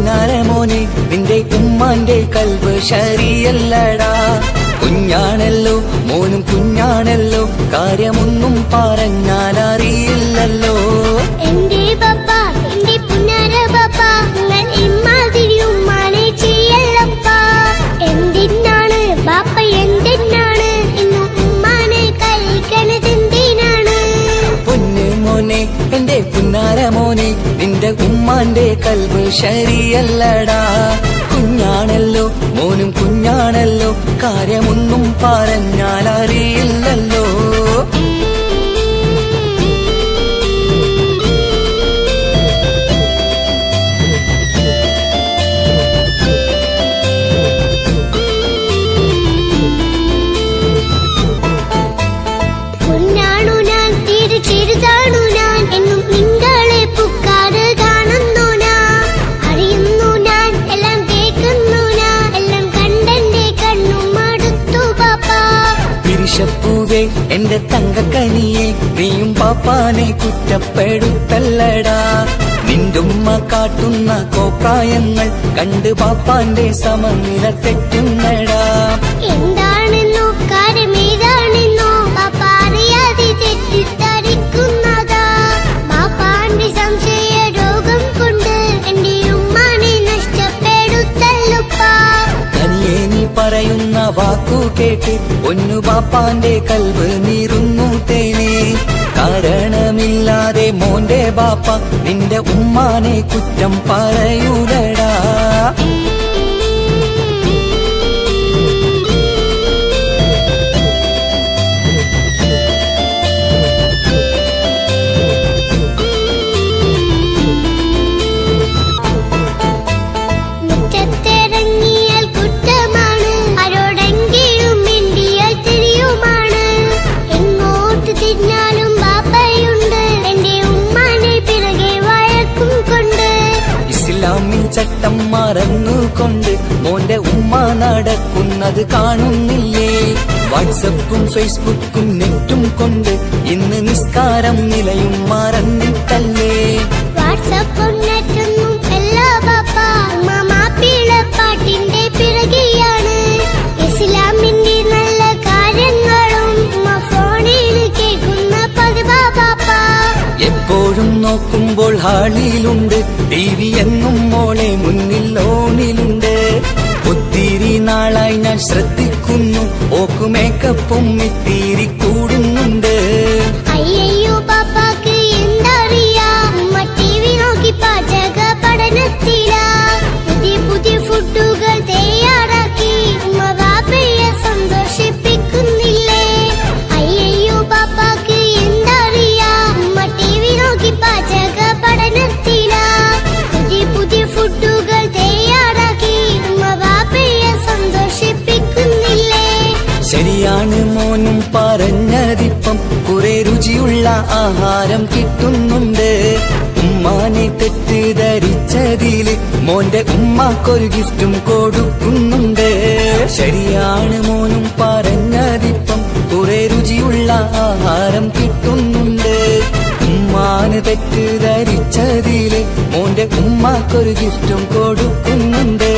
പുന്നാര മോനെ നിന്റെ ഉമ്മാന്റെ കൽബ് ശരിയല്ലടാ. കുഞ്ഞാണല്ലോ മോനും കുഞ്ഞാണല്ലോ, കാര്യമൊന്നും പറഞ്ഞാൽ അറിയില്ലല്ലോ. എന്റെ പപ്പ എന്റെ പുന്നാര പപ്പ, നിങ്ങൾ ഇമ്മാതിരി ഉമ്മാനെ ചെയ്യല്ലപ്പ. എന്തിനാണ് ബാപ്പ എന്തിനാണ് ഇന്ന് ഉമ്മാനെ കളിക്കണതെന്തിനാണ്? പൊന്നു മോനെ എന്റെ പുന്നാര മോനെ നിന്റെ ഉമ്മാന്റെ കൽബ് ശരിയല്ലടാ. കുഞ്ഞാണല്ലോ മോനും കുഞ്ഞാണല്ലോ, കാര്യമൊന്നും പറഞ്ഞാൽ അറിയില്ലല്ലോ. പൊന്നാണു ഞാൻ തീരെ ചെറുതാണു ഞാൻ, എന്നും നിങ്ങളെ പുക്കാറ് കാണുന്നു ഞാൻ. അറിയുന്നു ഞാൻ എല്ലാം കേൾക്കുന്നു ഞാൻ, എല്ലാം കണ്ടെന്റെ കണ്ണും മടുത്തു പാപ്പ. പിരിശപ്പൂവേ എന്റെ തങ്കക്കനിയെ നീയും പാപ്പാനെ കുറ്റപ്പെടുത്തല്ലടാ. നിന്റുമ്മ കാട്ടുന്ന കോപ്രായങ്ങൾ കണ്ട് പാപ്പാന്റെ സമനില തെറ്റുന്നടാ. എന്താണെന്നോ കാര്യമേതാണെന്നോ പാപ്പ അറിയാതെ തെറ്റിദ്ധരിക്കുന്നതാ. പാപ്പാന്റെ സംശയ രോഗം കൊണ്ട് എന്റെ ഉമ്മാനെ നഷ്ടപ്പെടുത്തല്ലുപ്പാ. തനിയെ നീ പറയുന്ന വാക്കു കേട്ട് ഒന്നു പാപ്പാന്റെ കൽബ് നീറുന്നു തേനെ. കാരണമില്ലാതെ മോന്റെ ബാപ്പ നിന്റെ ഉമ്മാനെ കുറ്റം പറയൂലടാ. മുറ്റത്തിറങ്ങിയാൽ കുറ്റമാണ്, ആരോടെങ്കിലും മിണ്ടിയാൽ തിരിയുമാണ്. എങ്ങോട്ട് തിരിഞ്ഞാലും ബാപ്പയുണ്ട്, എന്റെ ഉമ്മാനെ പിറകെ വഴക്കും കൊണ്ട്. ഇസ്ലാമിൽ ചട്ടം മറന്നുകൊണ്ട് മോന്റെ ഉമ്മ നടക്കുന്നത് കാണുന്നില്ലേ? വാട്സപ്പും ഫേസ്ബുക്കും നെറ്റും കൊണ്ട് ഇന്ന് നിസ്കാരം നിലയും മറന്നിട്ടല്ലേ? വാട്സപ്പും നെറ്റൊന്നും എല്ലാ ബാപ്പ, മാപ്പിള പാട്ടിന്റെ പിറകെയാണ്. ഇസ്ലാമിന്റെ നല്ല കാര്യങ്ങളും ഫോണിൽ കേൾക്കുന്ന പതിവാ ബാപ്പ. എപ്പോഴും നോക്കുമ്പോൾ ഹാളിയിലുണ്ട് ടി വി എന്നും മോളെ മുന്നിൽ ഓണിലുണ്ട്. ഒത്തിരി നാളായി ഞാൻ ശ്രദ്ധിക്കുന്നു, ഓക്കു മേക്കപ്പും ഇത്തിരി കൂടുന്നുണ്ട്. അയ്യോ പാപ്പാക്ക് എന്തറിയാ, ഉമ്മ ടി വി നോക്കി പാചക പഠനത്തിലാ. പുതിയ പുതിയ ഫുഡുകൾ തയ്യാറാക്കി ഉമ്മ ബാപ്പയെ സന്തോഷിപ്പിക്കുന്നില്ലേ? അയ്യോ പാപ്പാക്ക് എന്തറിയാ, ഉമ്മ ടി വി നോക്കി പാചക പഠനത്തിലാ. പുതിയ പുതിയ ഫുഡുകൾ തയ്യാറാക്കി ഉമ്മ ബാപ്പയെ സന്തോഷിപ്പിക്കുന്നില്ലേ? ശരിയാണ് മോനും പറഞ്ഞതിപ്പം, കുറെ രുചിയുള്ള ആഹാരം കിട്ടുന്നുണ്ട്. ഉമ്മാനെ തെറ്റിദ്ധരിച്ചതില് മോന്റെ ഉമ്മാക്കൊരു ഗിഫ്റ്റും കൊടുക്കുന്നുണ്ട്. ശരിയാണ് മോനും പറഞ്ഞതിപ്പം, കുറെ രുചിയുള്ള ആഹാരം കിട്ടുന്നുണ്ട്. ഉമ്മാന് തെറ്റിദ്ധരിച്ചതില് മോന്റെ ഉമ്മാക്കൊരു ഗിഫ്റ്റും കൊടുക്കുന്നുണ്ട്.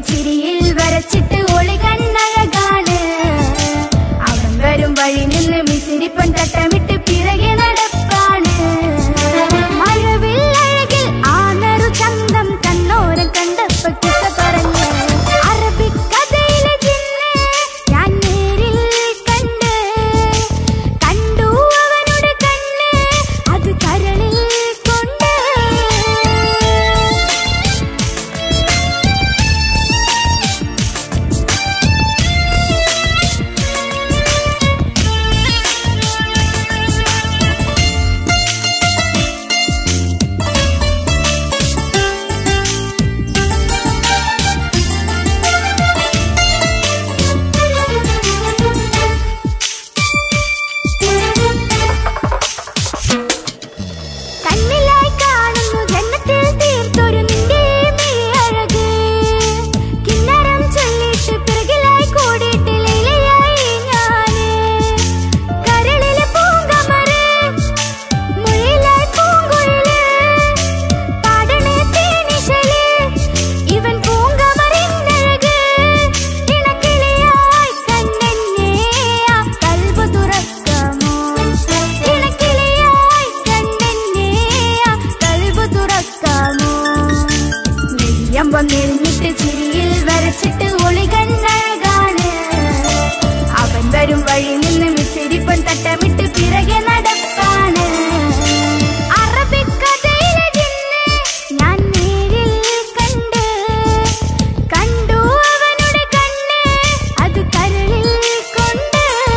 ചിരിയിൽ വരച്ചിട്ട് ഒളി കണ്ണഴകാണ്. അവൻ വരും വഴി നിന്ന് മിസിരിപ്പൻ തട്ടമിട്ട് പിറകെ നടപ്പാണ്. മഴവില്ലഴകിൽ ആനറു ചന്തം കണ്ണോരം കണ്ടപ്പോ കിസ പറഞ്ഞ് അറബിക്കഥയിലെ ജിന്ന് ഞാൻ നേരിൽ കണ്ട്. കണ്ടു അവനുടെ കണ്ണ് അത് കരളിൽ കൊണ്ട്. കണ്ണിലായി കാണുന്നു ജന്നത്തിൽ തീർത്തൊരു നിന്റെ മിഴിയഴക്. കിന്നരം ചൊല്ലിട്ട് പിറകിലായി കൂടിയിട്ട് ലൈലയായി ഞാന്. കരളിലെ പൂങ്കമറ് മുഴിലായി പൂങ്കുഴല് പാടണേ തേനിശല് ഇവൻ പൂങ്കമറിന്നഴക്. ഇണക്കിളിയായി കണ്ണെന്നെ ആ കൽബ് തുറക്കാമോ? ഇണക്കിളിയായി കണ്ണെന്നെ ആ കൽബ് തുറക്കാമോ? നെയ്യമ്പം നെരിഞ്ഞിട്ട് ചിരിയിൽ വരച്ചിട്ട് ഒളി കണ്ണഴകാണ്. അവൻ വരും വഴി നിന്ന് മിസിരിപ്പൻ തട്ടമിട്ട് പിറകെ നടപ്പാണ്. അറബിക്കഥയിലെ ജിന്ന് ഞാൻ നേരിൽ കണ്ട്. കണ്ടു അവനുടെ കണ്ണ് അത് കരളിൽ കൊണ്ട്.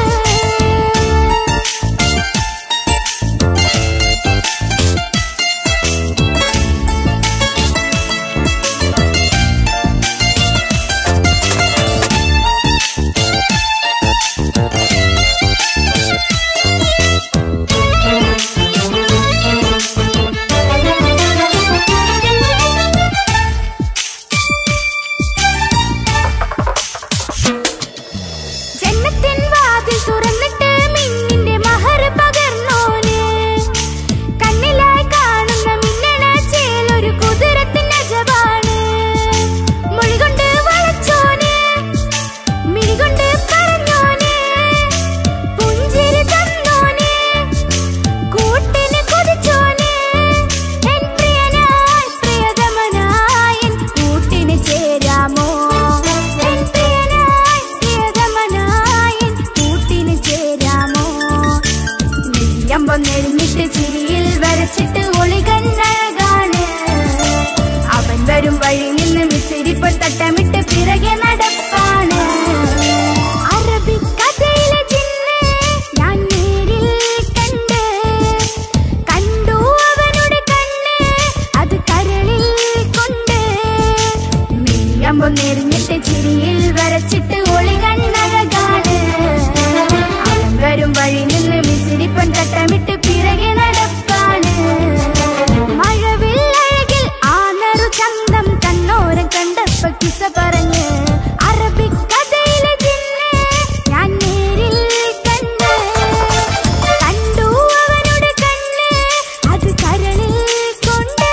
ജന്നത്തിൻ വാതിൽ തുറന്നിട്ട് മിന്നിന്റെ മഹർ പകർന്നോന്. കണ്ണിലായി കാണുന്ന മിന്നണ ചേലൊരു കുതിരത്തിന്റെ അജവാണ്. മൊഴികൊണ്ട് വളച്ചോന് മിഴികൊണ്ട് പറഞ്ഞോന്. പുഞ്ചിരി തന്നോന് കൂട്ടിന് കൊതിച്ചോന്. എൻ പ്രിയനായി പ്രിയതമനായി എൻ കൂട്ടിന് ചേരാമോ? എൻ പ്രിയനായി പ്രിയതമനായി എൻ കൂട്ടിന് ചേരാമോ? നെയ്യമ്പം നെരിഞ്ഞിട്ട് ചിരിയിൽ വരച്ചിട്ട് ഒളി കണ്ണഴകാണ്. അവൻ വരും വഴി നിന്ന് മിസിരിപ്പൻ തട്ടമിട്ട് പിറകെ നടപ്പാണ്. അറബിക്കഥയിലെ ജിന്ന് ഞാൻ നേരിൽ കണ്ട്. കണ്ടു അവനുടെ കണ്ണ് അത് കരളിൽ കൊണ്ട്. നെയ്യമ്പം നെരിഞ്ഞിട്ട് ചിരിയിൽ വരച്ചിട്ട് ഒളി കണ്ണഴകാണ്. അവൻ വരും വഴി നിന്ന് മിസിരിപ്പൻ തട്ടമിട്ട് പിറകെ നടപ്പാണ്. മഴവില്ലഴകിൽ ആനറു ചന്തം കണ്ണോരം കണ്ടപ്പോ കിസ പറഞ്ഞ് അറബിക്കഥയിലെ ജിന്ന് ഞാൻ നേരിൽ കണ്ട്. കണ്ടു അവനുടെ കണ്ണ് അത് കരളിൽ കൊണ്ട്.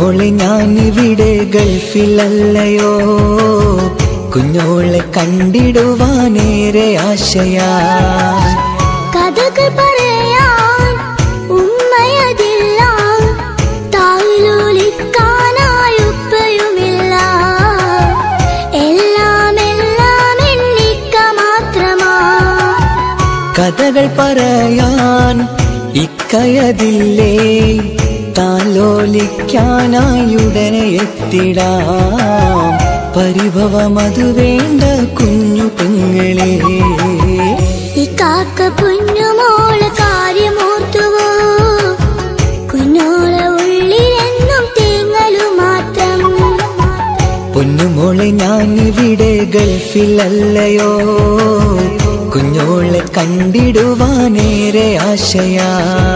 പൊന്നുമോളെ ഞാനിവിടെ ഗൾഫിലല്ലയോ, കുഞ്ഞോളെ കണ്ടിടുവാനേറെ ആശയാ. കഥകൾ പറയാൻ ഉമ്മയതില്ല, താലോലിക്കാനായി ഉപ്പയുമില്ല. എല്ലാം എല്ലാം എന്നിക്ക മാത്രമാ. കഥകൾ പറയാൻ ഇക്കയതില്ലേ, താലോലിക്കാനായി ഉടനെ എത്തിടാം. പരിഭവമതു വേണ്ട കുഞ്ഞു പെങ്ങളെ. ഈ കാക്ക പൊന്നുമോളെ കാര്യമോർത്തുവോ, കുഞ്ഞോളെ ഉള്ളിലെന്നും തേങ്ങലു മാത്രം. പൊന്നുമോളെ ഞാനിവിടെ ഗൾഫിലല്ലയോ, കുഞ്ഞോളെ കണ്ടിടുവാനേറെ ആശയാ.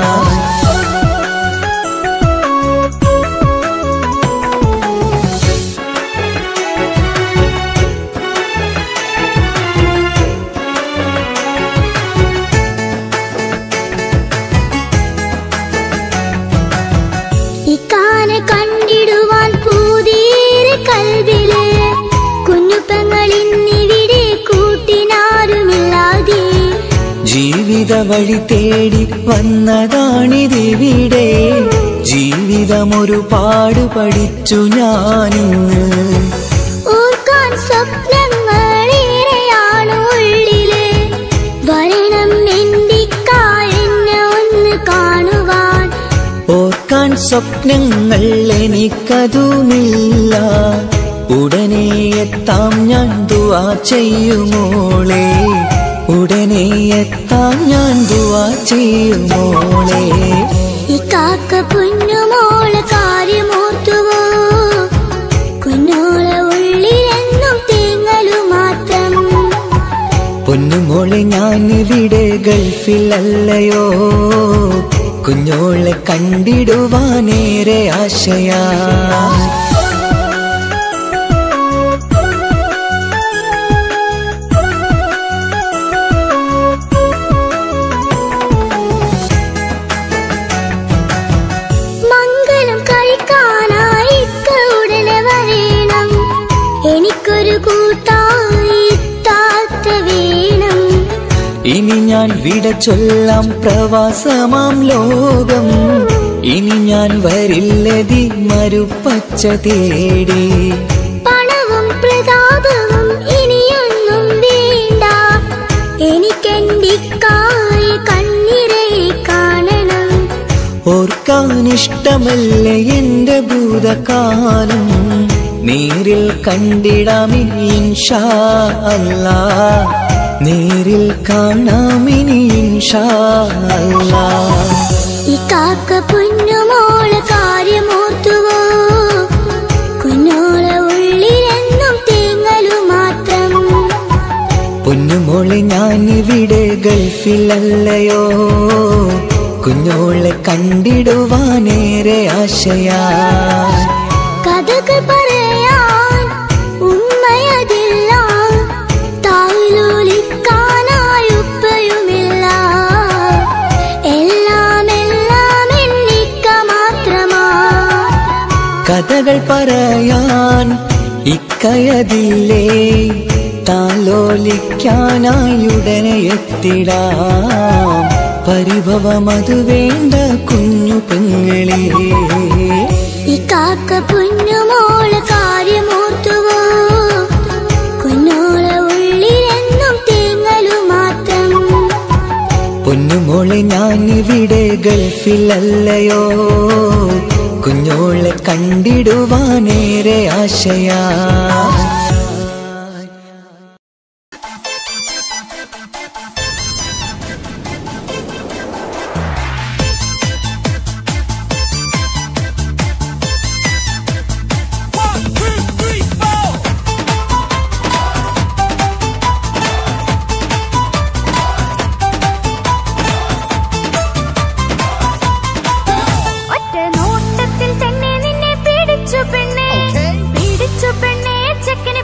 ഇക്കാനെ കണ്ടിടുവാൻ പൂതീരെ കൽവിലെ, കുഞ്ഞു പെങ്ങളിന്നിവിടെ കൂട്ടിനാരുമില്ലാതെ. ജീവിത വഴി തേടി വന്നതാണിതിവിടെ, ജീവിതമൊരുപാട് പഠിച്ചു ഞാനിന്ന്. ഓർക്കാൻ സ്വപ്നങ്ങളേറെയാണ് ഉള്ളിലെ, വരണം എന്തിക്ക എന്നെ ഒന്ന് കാണുവാൻ. ഓർക്കാൻ സ്വപ്നങ്ങൾ എനിക്കതുമില്ല, ഉടനെ എത്താം ഞാൻ ദുആ ചെയ്യുമോളെ, ഉടനെ എത്താം ഞാൻ ദുആ ചെയ്യുമോളെ. ഈ കാക്ക പൊന്നുമോളെ കാര്യമോർത്തുവോ, കുഞ്ഞോളെ ഉള്ളിലെന്നും തേങ്ങലു മാത്രം. പൊന്നുമോളെ ഞാനിവിടെ ഗൾഫിലല്ലയോ, കുഞ്ഞോളെ കണ്ടിടുവാനേറെ ആശയാ. മംഗലം കഴിക്കാനായി ഉടനെ വരേണം, എനിക്കൊരു കൂട്ടായി താത്ത വേണം. ഇനി ഞാൻ വിട ചൊല്ലാം പ്രവാസമാം ലോകം, ഇനി ഞാൻ വരില്ലതി മരുപ്പച്ച തേടി. പണവും പ്രതാപവും ഇനിയൊന്നും വേണ്ട, എനിക്കെന്തിക്കായി കണ്ണിരെ കാണണം. ഓർക്കാനിഷ്ടമല്ലേ എന്റെ ഭൂതകാലം, നേരിൽ കണ്ടിടാമിനി ഇൻഷാ അല്ലാഹ്, നേരിൽ കാണാമിനി ഇൻഷാ അല്ലാഹ്. ഈ കാക്ക പൊന്നുമോളെ കാര്യമോർത്തുവോ, കുഞ്ഞോളെ ഉള്ളിലെന്നും തേങ്ങലു മാത്രം. പൊന്നുമോളെ ഞാനിവിടെ ഗൾഫിലല്ലയോ, കുഞ്ഞോളെ കണ്ടിടുവാനേറെ ആശയാ. കഥകൾ പറയാൻ ഉമ്മയതില്ല, താലോലിക്കാനായി ഉപ്പയുമില്ല. എല്ലാം എല്ലാം എന്നിക്ക മാത്രമാ. കഥകൾ പറയാൻ ഇക്കയതില്ലേ, താലോലിക്കാനായി ഉടനെ എത്തിടാം. പരിഭവമതു വേണ്ട കുഞ്ഞു പെങ്ങളെ. ഈ കാക്ക പൊന്നുമോളെ കാര്യമോർത്തുവോ, കുഞ്ഞോളെ ഉള്ളിലെന്നും തേങ്ങലു മാത്രം. പൊന്നുമോളെ ഞാനിവിടെ ഗൾഫിലല്ലയോ, കുഞ്ഞോളെ കണ്ടിടുവാനേറെ ആശയാ. ഒറ്റ നോട്ടത്തിൽ തന്നെ നിന്നെ പിടിച്ചു പെണ്ണേ, പിടിച്ചു പെണ്ണേ, ചെക്കനെ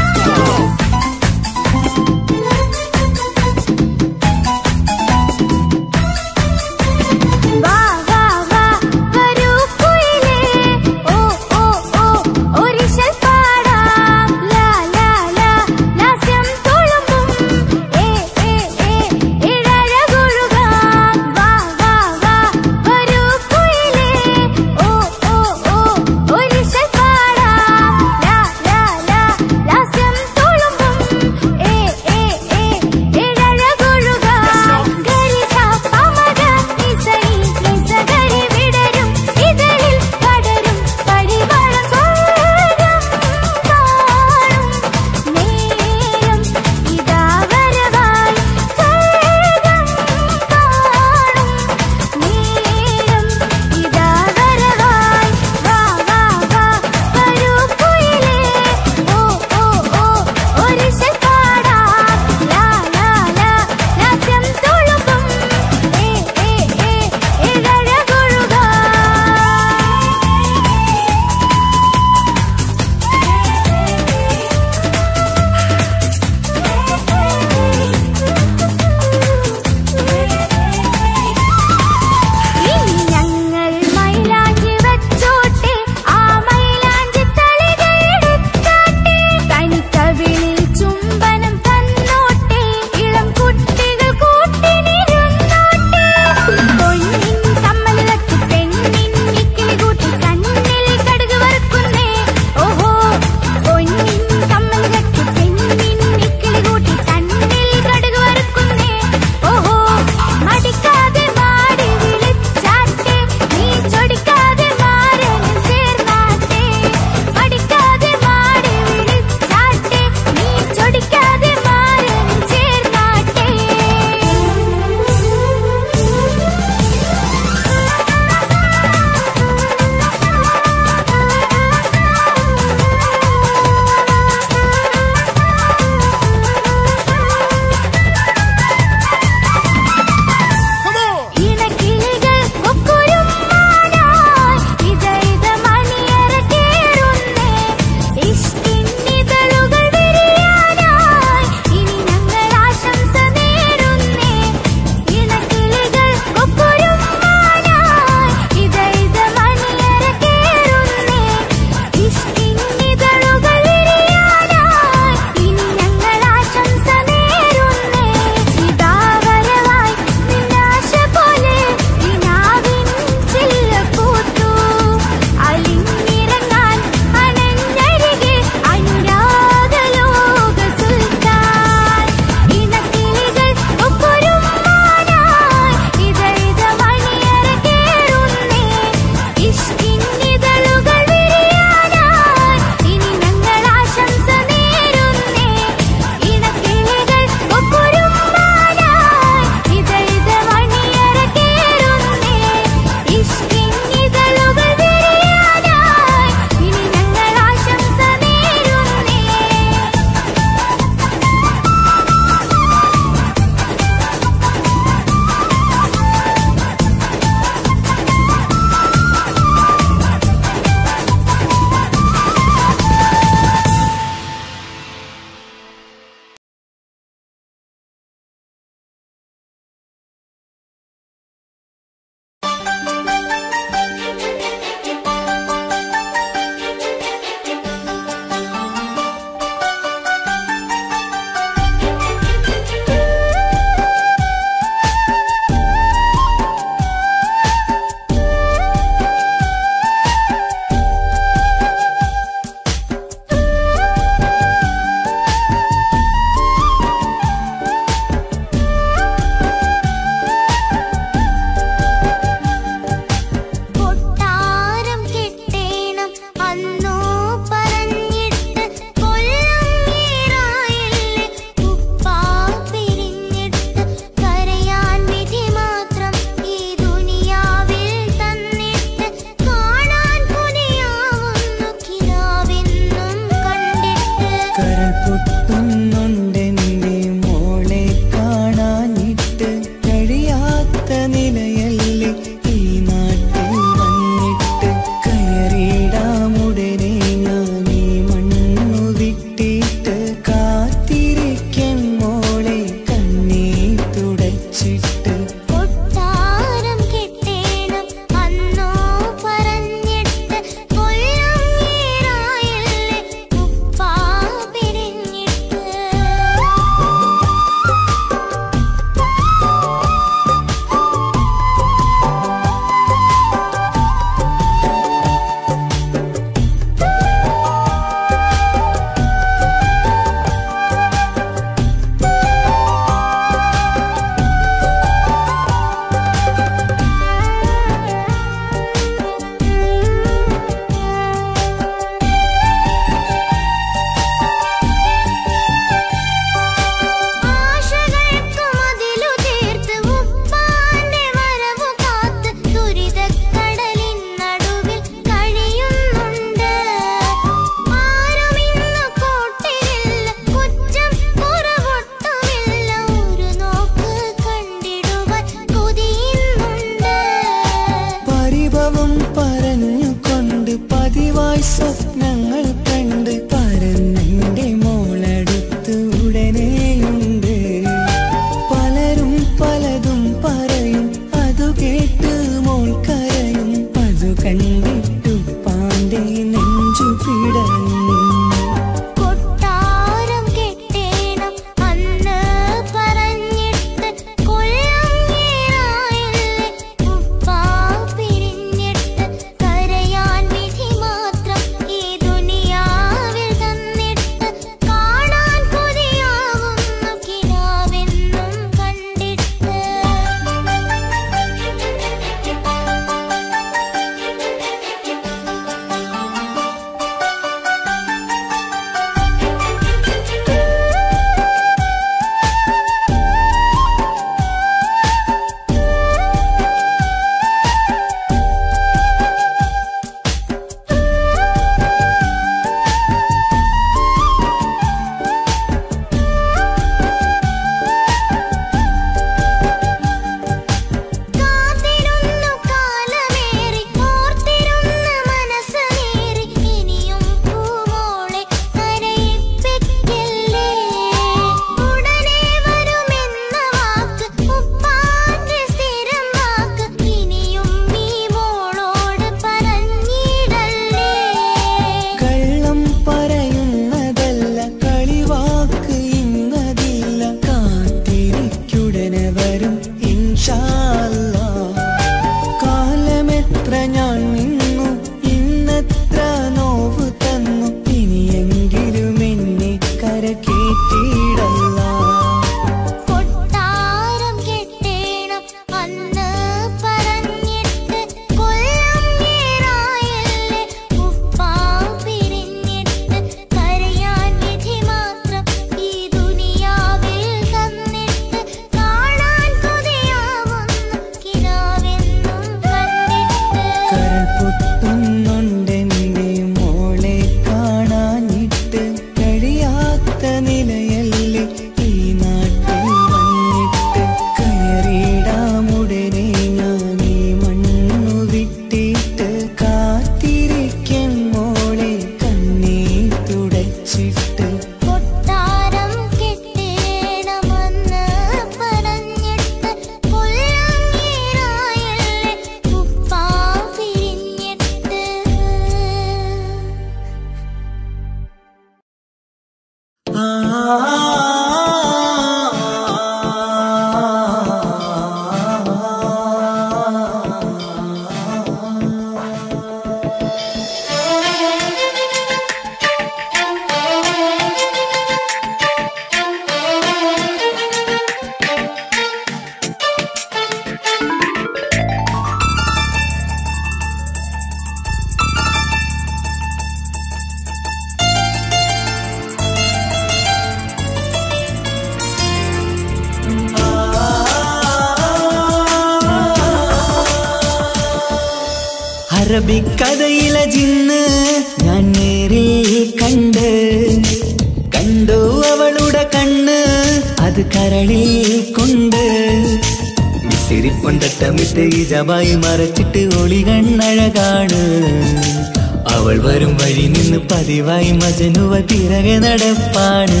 അറബിക്കഥയിലെ ജിന്ന് ഞാൻ നേരിൽ കണ്ട്, കണ്ടു അവളുടെ കണ്ണ് അത് കരളിൽ കൊണ്ട്. മിസിരിപ്പൊണ്ടട്ടമിട്ട് ഇജബായി മറച്ചിട്ട് ഒളി കണ്ണഴകാണ്. അവൾ വരും വഴി നിന്ന് പതിവായി മജനുവ പിറകെ നടപ്പാണ്.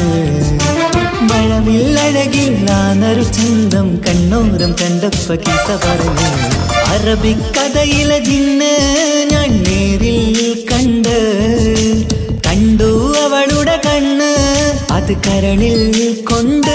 മഴവില്ലഴകില്ലാന്നൊരു ചന്തം കണ്ണോരം കണ്ടപ്പ കിസ പറഞ്ഞു. അറബിക്കഥയിലെ ജിന്ന് ഞാൻ നേരിൽ കണ്ട്, കണ്ടു അവളുടെ കണ്ണ് അത് കരളിൽ കൊണ്ട്.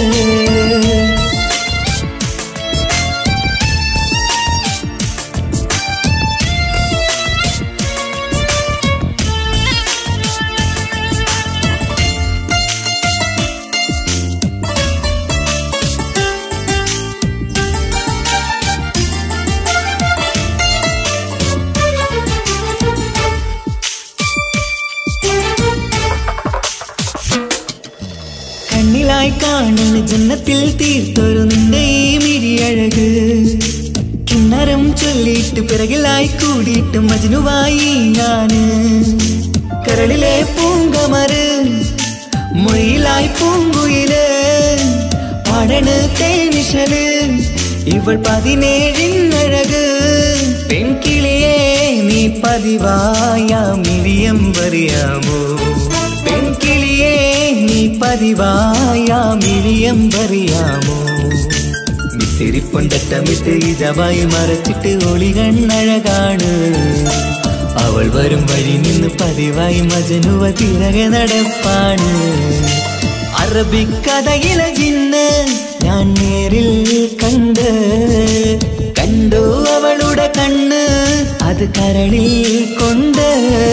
കണ്ണിലായി കാണുന്ന ജന്നത്തിൽ തീർത്തൊരു നിന്റെ ഈ മിഴിയഴക്. കിന്നരം ചൊല്ലിയിട്ട് പിറകിലായി കൂടിയിട്ട് മജ്നുവായി ഞാന്. കരളിലെ പൂങ്കമര് മൊഴിയിലായി പൂങ്കുയില് പാടണ് തേനിശല് ഇവൾ പതിനേഴിനഴക്. പെൺകിളിയെ നീ പതിവായ മിഴിയം പറയാമോ? പെൺകിളിയെ നീ പതിവായ മിഴിയം പറയാമോ? മിസിരിപ്പൊണ്ടട്ടമിട്ട് ഇജബായി മറച്ചിട്ട് ഒളി കണ്ണഴകാണ്. അവൾ വരും വഴി നിന്ന് പതിവായി മജനുവ പിറകെ നടപ്പാണ്. അറബിക്കഥയിലെ ജിന്ന് ഞാൻ നേരിൽ കണ്ട്, കണ്ടു അവളുടെ കണ്ണ് അത് കരളിൽ കൊണ്ട്.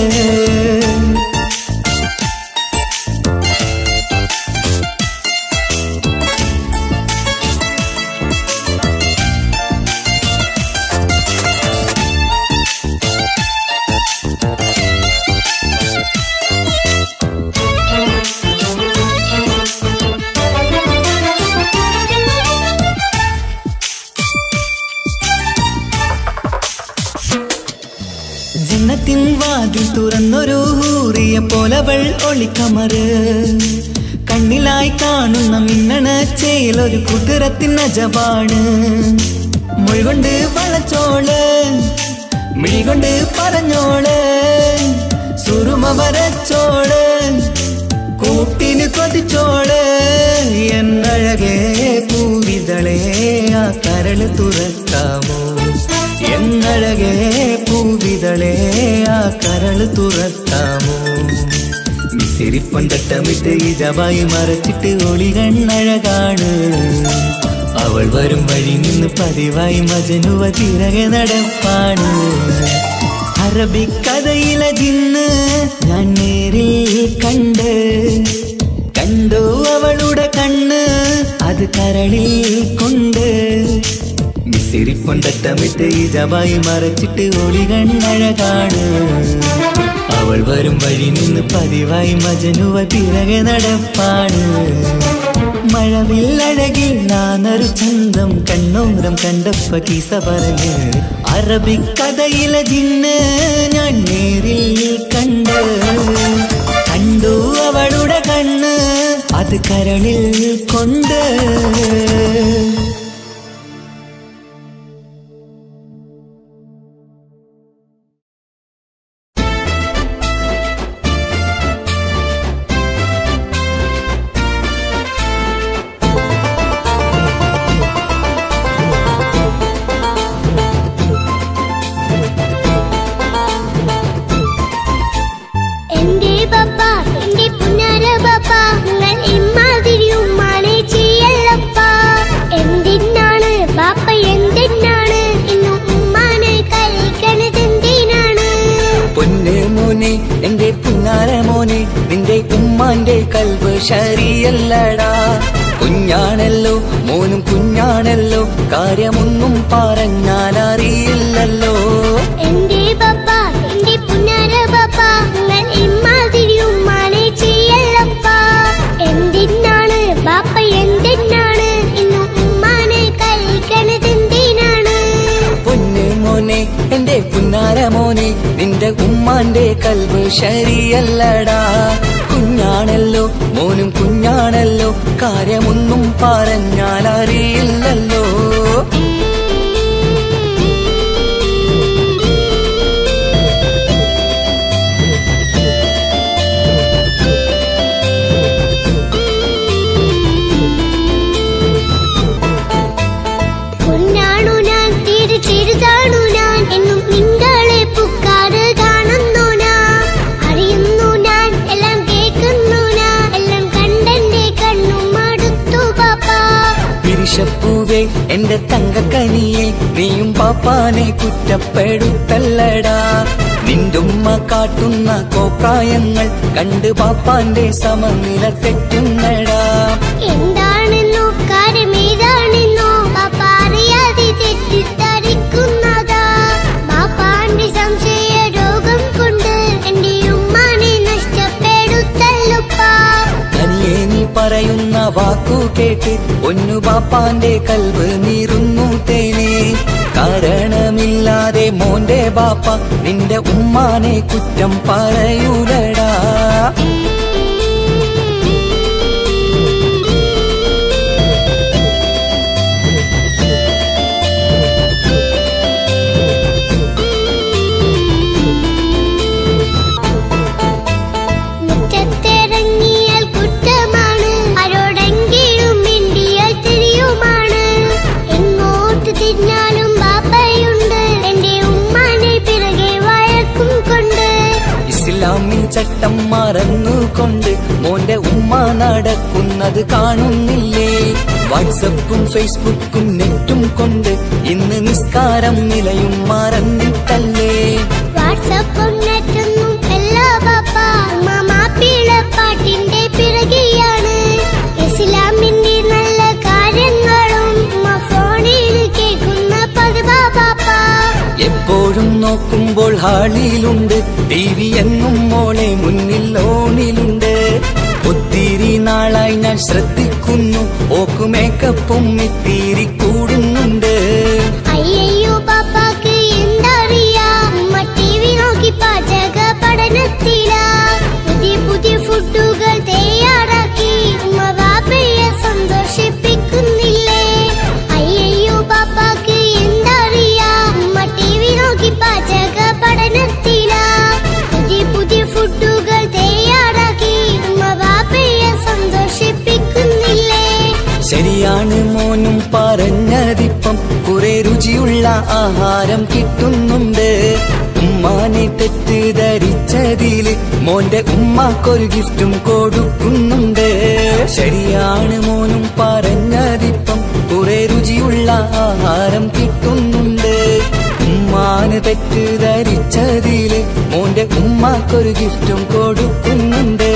ജന്നത്തിൻ വാതിൽ തുറന്നൊരു ഹൂറിയ പോലവൾ ഒളിക്കമറ്. കണ്ണിലായി കാണുന്ന മിന്നണ ചേലൊരു കുതിരത്തിൻ അജബാണ്. മൊഴികൊണ്ട് വളച്ചോള് മിഴികൊണ്ട് പറഞ്ഞോള് സുറുമ വരച്ചോള് കൂട്ടിന് കൊതിച്ചോള്. എന്നഴകേ പൂവിതളേ ആ കരള് തുറക്കാമോ? എന്നഴകേ പൂവിതളേ ആ കരള് തുറക്കാമോ? മിസിരിപ്പൊണ്ടട്ടമിട്ട് ഇജബായി മറച്ചിട്ട് ഒളി കണ്ണഴകാണ്. അവൾ വരും വഴി നിന്ന് പതിവായി മജനുവ പിറകെ നടപ്പാണ്. അറബിക്കഥയിലെ ജിന്ന് ഞാൻ നേരിൽ കണ്ട്, കണ്ടു അവളുടെ കണ്ണ് അത് കരളിൽ കൊണ്ട്. മിസിരിപ്പൊണ്ടട്ടമിട്ട് ഇജബായി മറച്ചിട്ട് ഒളി കണ്ണഴകാണ്. അവൾ വരും വഴി നിന്ന് പതിവായി മജനുവ പിറകെ നടപ്പാണ്. മഴവില്ലഴകില്ലാന്നൊരു ചന്തം കണ്ണോരം കണ്ടപ്പ കിസ പറഞ്ഞ്. അറബിക്കഥയിലെ ജിന്ന് ഞാൻ നേരിൽ കണ്ട്, കണ്ടു അവളുടെ കണ്ണ് അത് കരളിൽ കൊണ്ട്. എന്റെ പുന്നാര മോനെ നിന്റെ ഉമ്മാന്റെ കൽബ് ശരിയല്ലടാ. കുഞ്ഞാണല്ലോ മോനും കുഞ്ഞാണല്ലോ കാര്യമൊന്നും പറഞ്ഞാൽ അറിയില്ലല്ലോ. എന്റെ പപ്പ എന്റെ പുന്നാര പപ്പ നിങ്ങൾ ഇമ്മാതിരി ഉമ്മാനെ ചെയ്യല്ലപ്പ. എന്തിനാണ് ബാപ്പ എന്തിനാണ് ഇന്ന് ഉമ്മാനെ കഴിക്കണത് എന്തിനാണ്? പൊന്നു മോനെ എന്റെ പുന്നാര മോനെ നിന്റെ ഉമ്മാന്റെ കൽബ് ശരിയല്ലടാ. കുഞ്ഞാണല്ലോ മോനും കുഞ്ഞാണല്ലോ, കാര്യമൊന്നും പറഞ്ഞാൽ അറിയില്ലല്ലോ. പൊന്നാണു ഞാൻ തീരെ ചെറുതാണു ഞാൻ എന്നും നിങ്ങളെ പുക്കാറ് കാണുന്നു ഞാൻ, അറിയുന്നു ഞാൻ എല്ലാം കേൾക്കുന്നു ഞാൻ, എല്ലാം കണ്ടെന്റെ കണ്ണും മടുത്തു പാപ്പാ. പിരിശപ്പൂവേ എന്റെ തങ്കക്കനിയെ നീയും പാപ്പാനെ കുറ്റപ്പെടുത്തല്ലടാ. നിന്റുമ്മ കാട്ടുന്ന കോപ്രായങ്ങൾ കണ്ട് പാപ്പാന്റെ സമനില തെറ്റുന്നടാ. എന്താണെന്നോ കാര്യമേതാണെന്നോ പാപ്പ അറിയാതെ തെറ്റിദ്ധരിക്കുന്നതാ. പാപ്പാന്റെ സംശയ രോഗം കൊണ്ട് എന്റെ ഉമ്മാനെ നഷ്ടപ്പെടുത്തല്ലുപ്പാ. തനിയെ നീ പറയുന്ന വാക്കു കേട്ട് ഒന്നു പാപ്പാന്റെ കൽബ് നീറുന്നു തേനെ. കാരണമില്ലാതെ മോന്റെ ബാപ്പ നിന്റെ ഉമ്മാനെ കുറ്റം പറയൂലടാ. മുറ്റത്തിറങ്ങിയാൽ കുറ്റമാണ്, ആരോടെങ്കിലും മിണ്ടിയാൽ തിരിയുമാണ്. എങ്ങോട്ട് തിരിഞ്ഞാലും ബാപ്പയുണ്ട്, എന്റെ ഉമ്മാനെ പിറകെ വഴക്കും കൊണ്ട്. ഇസ്ലാമിൽ ചട്ടം മറന്നുകൊണ്ട് മോന്റെ ഉമ്മ നടക്കുന്നത് കാണുന്നില്ലേ? വാട്സപ്പും ഫേസ്ബുക്കും നെറ്റും കൊണ്ട് ഇന്ന് നിസ്കാരം നിലയും മറന്നിട്ടല്ലേ? വാട്സപ്പും നെറ്റൊന്നും എല്ലാ ബാപ്പ, ഉമ്മ മാപ്പിളപ്പാട്ടിന്റെ പിറകെയാണ്. ഇസ്ലാമിന്റെ നല്ല കാര്യങ്ങളും ഉമ്മ ഫോണിൽ കേൾക്കുന്ന പതിവാ ബാപ്പ. എപ്പോഴും നോക്കുമ്പോൾ ഹാളിലുണ്ട് ടി വി എന്നും മോളെ മുന്നിൽ ഓണിലുണ്ട്. ഒത്തിരി നാളായി ഞാൻ ശ്രദ്ധിക്കുന്നു, ഓക്ക് മേക്കപ്പും ഇത്തിരി കൂടുന്നുണ്ട്. അയ്യോ പാപ്പാക്ക് എന്തറിയാ, ഉമ്മ ടി വി നോക്കി പാചക പഠനത്തിലാ. പുതിയ പുതിയ ഫുഡുകൾ തയ്യാറാക്കി ഉമ്മ ബാപ്പയെ സന്തോഷിപ്പിക്കുന്നില്ലേ? അയ്യോ പാപ്പാക്ക് എന്തറിയാ, ഉമ്മ ടി വി നോക്കി പാചക പഠനത്തിലാ. പുതിയ പുതിയ ഫുഡുകൾ തയ്യാറാക്കി ഉമ്മ ബാപ്പയെ സന്തോഷിപ്പിക്കുന്നില്ലേ? ശരിയാണ് മോനും പറഞ്ഞതിപ്പം, കുറെ രുചിയുള്ള ആഹാരം കിട്ടുന്നുണ്ട്. ഉമ്മാനെ തെറ്റിദ്ധരിച്ചതില് മോന്റെ ഉമ്മാക്കൊരു ഗിഫ്റ്റും കൊടുക്കുന്നുണ്ട്. ശരിയാണ് മോനും പറഞ്ഞതിപ്പം, കുറെ രുചിയുള്ള ആഹാരം കിട്ടുന്നുണ്ട്. ഉമ്മാന് തെറ്റിദ്ധരിച്ചതില് മോന്റെ ഉമ്മാക്കൊരു ഗിഫ്റ്റും കൊടുക്കുന്നുണ്ട്.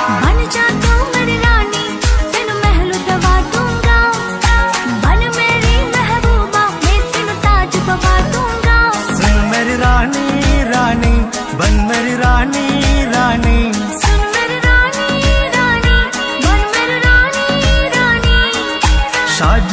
मेरी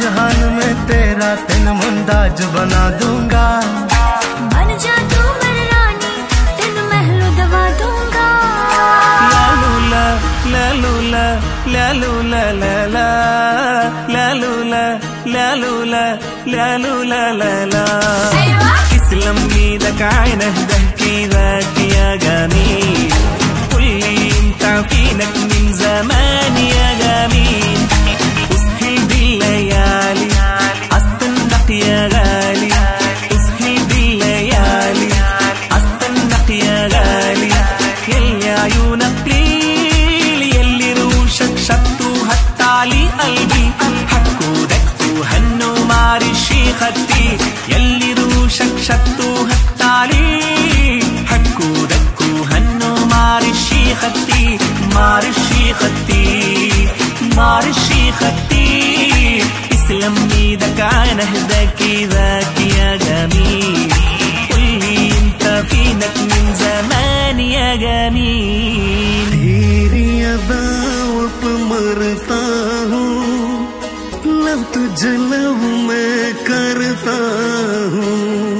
जहान में तेरा तेन मुमताज बना दूंगा। बन जा तू मेरी रानी, तेन महल दवा दूंगा। लालूला लालूला लालूला लाला लालूला लालूला लालूला लाला اسلم ايدك عينه ضحكي ذاك يا جميل، قولي انت فينك من زمان يا جميل، اسهل بالليالي استنقط يا غالي، اسهل بالليالي استنقط يا غالي، يلي عيونك ليل يلي روشك شطوا هتعلي قلبي، حكوا دكوا هنوا معرشي خدتي، يلي روشك شطوا هتعلي، حكوا دكوا هنوا معرشي خدتي، معرشي خدتي معرشي خدتي، اسلم ايدك عن اهداك ذاك يا جميل، قولي انت فينك من زمان يا جميل. तेरी अदाओं पे मरता हूँ, लब तुझे लब मैं करता हूँ,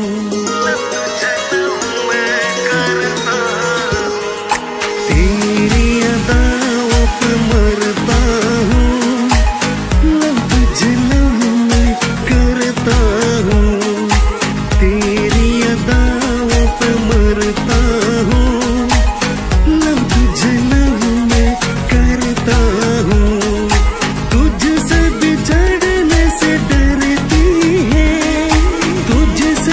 तेरी अदाओं पे मरता हूँ, लब तुझे लब मैं करता हूँ, तेरी अदाओं पे मरता हूँ, लब तुझे लब मैं करता हूँ, तुझसे बिछड़ने से डरती है, तुझसे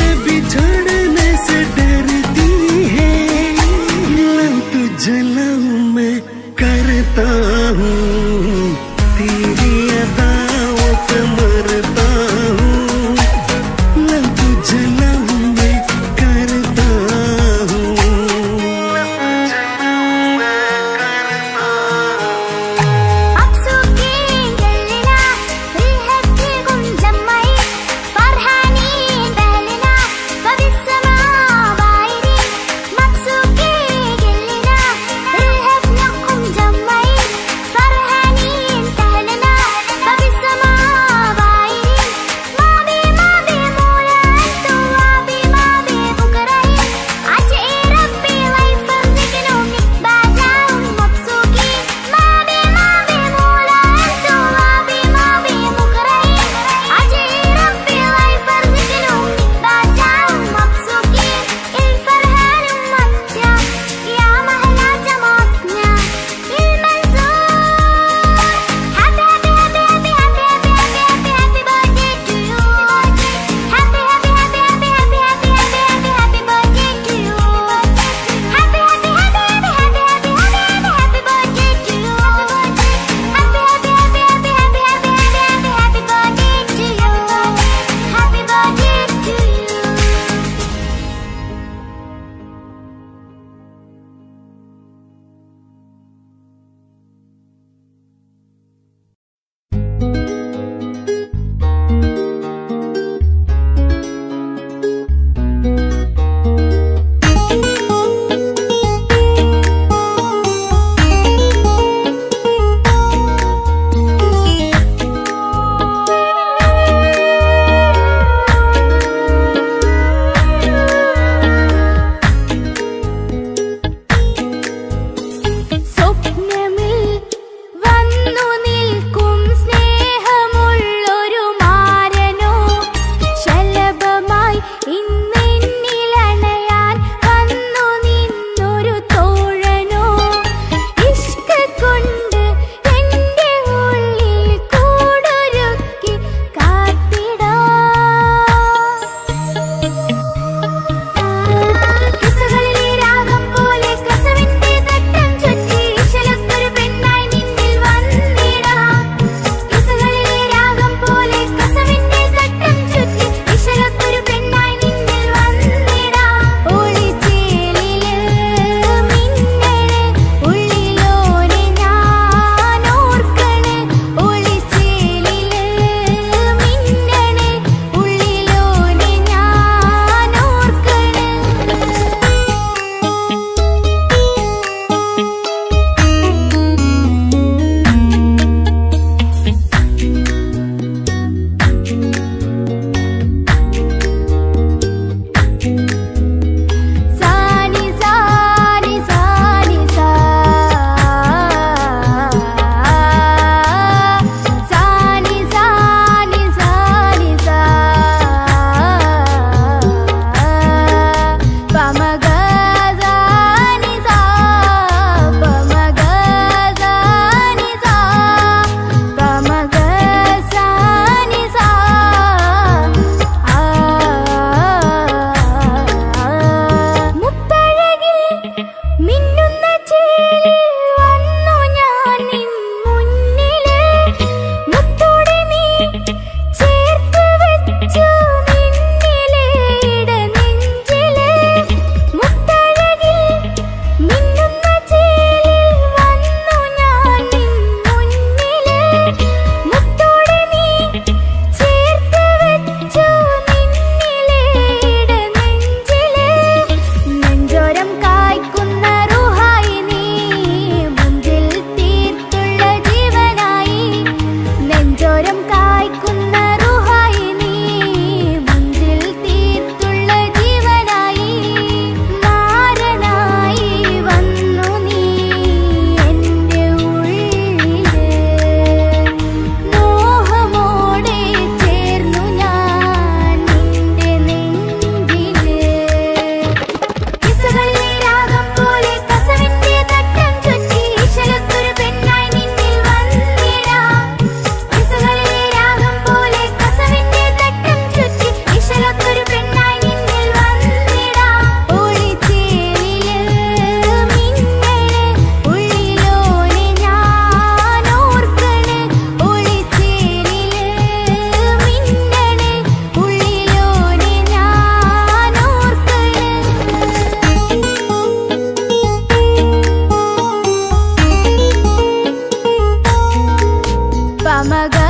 മക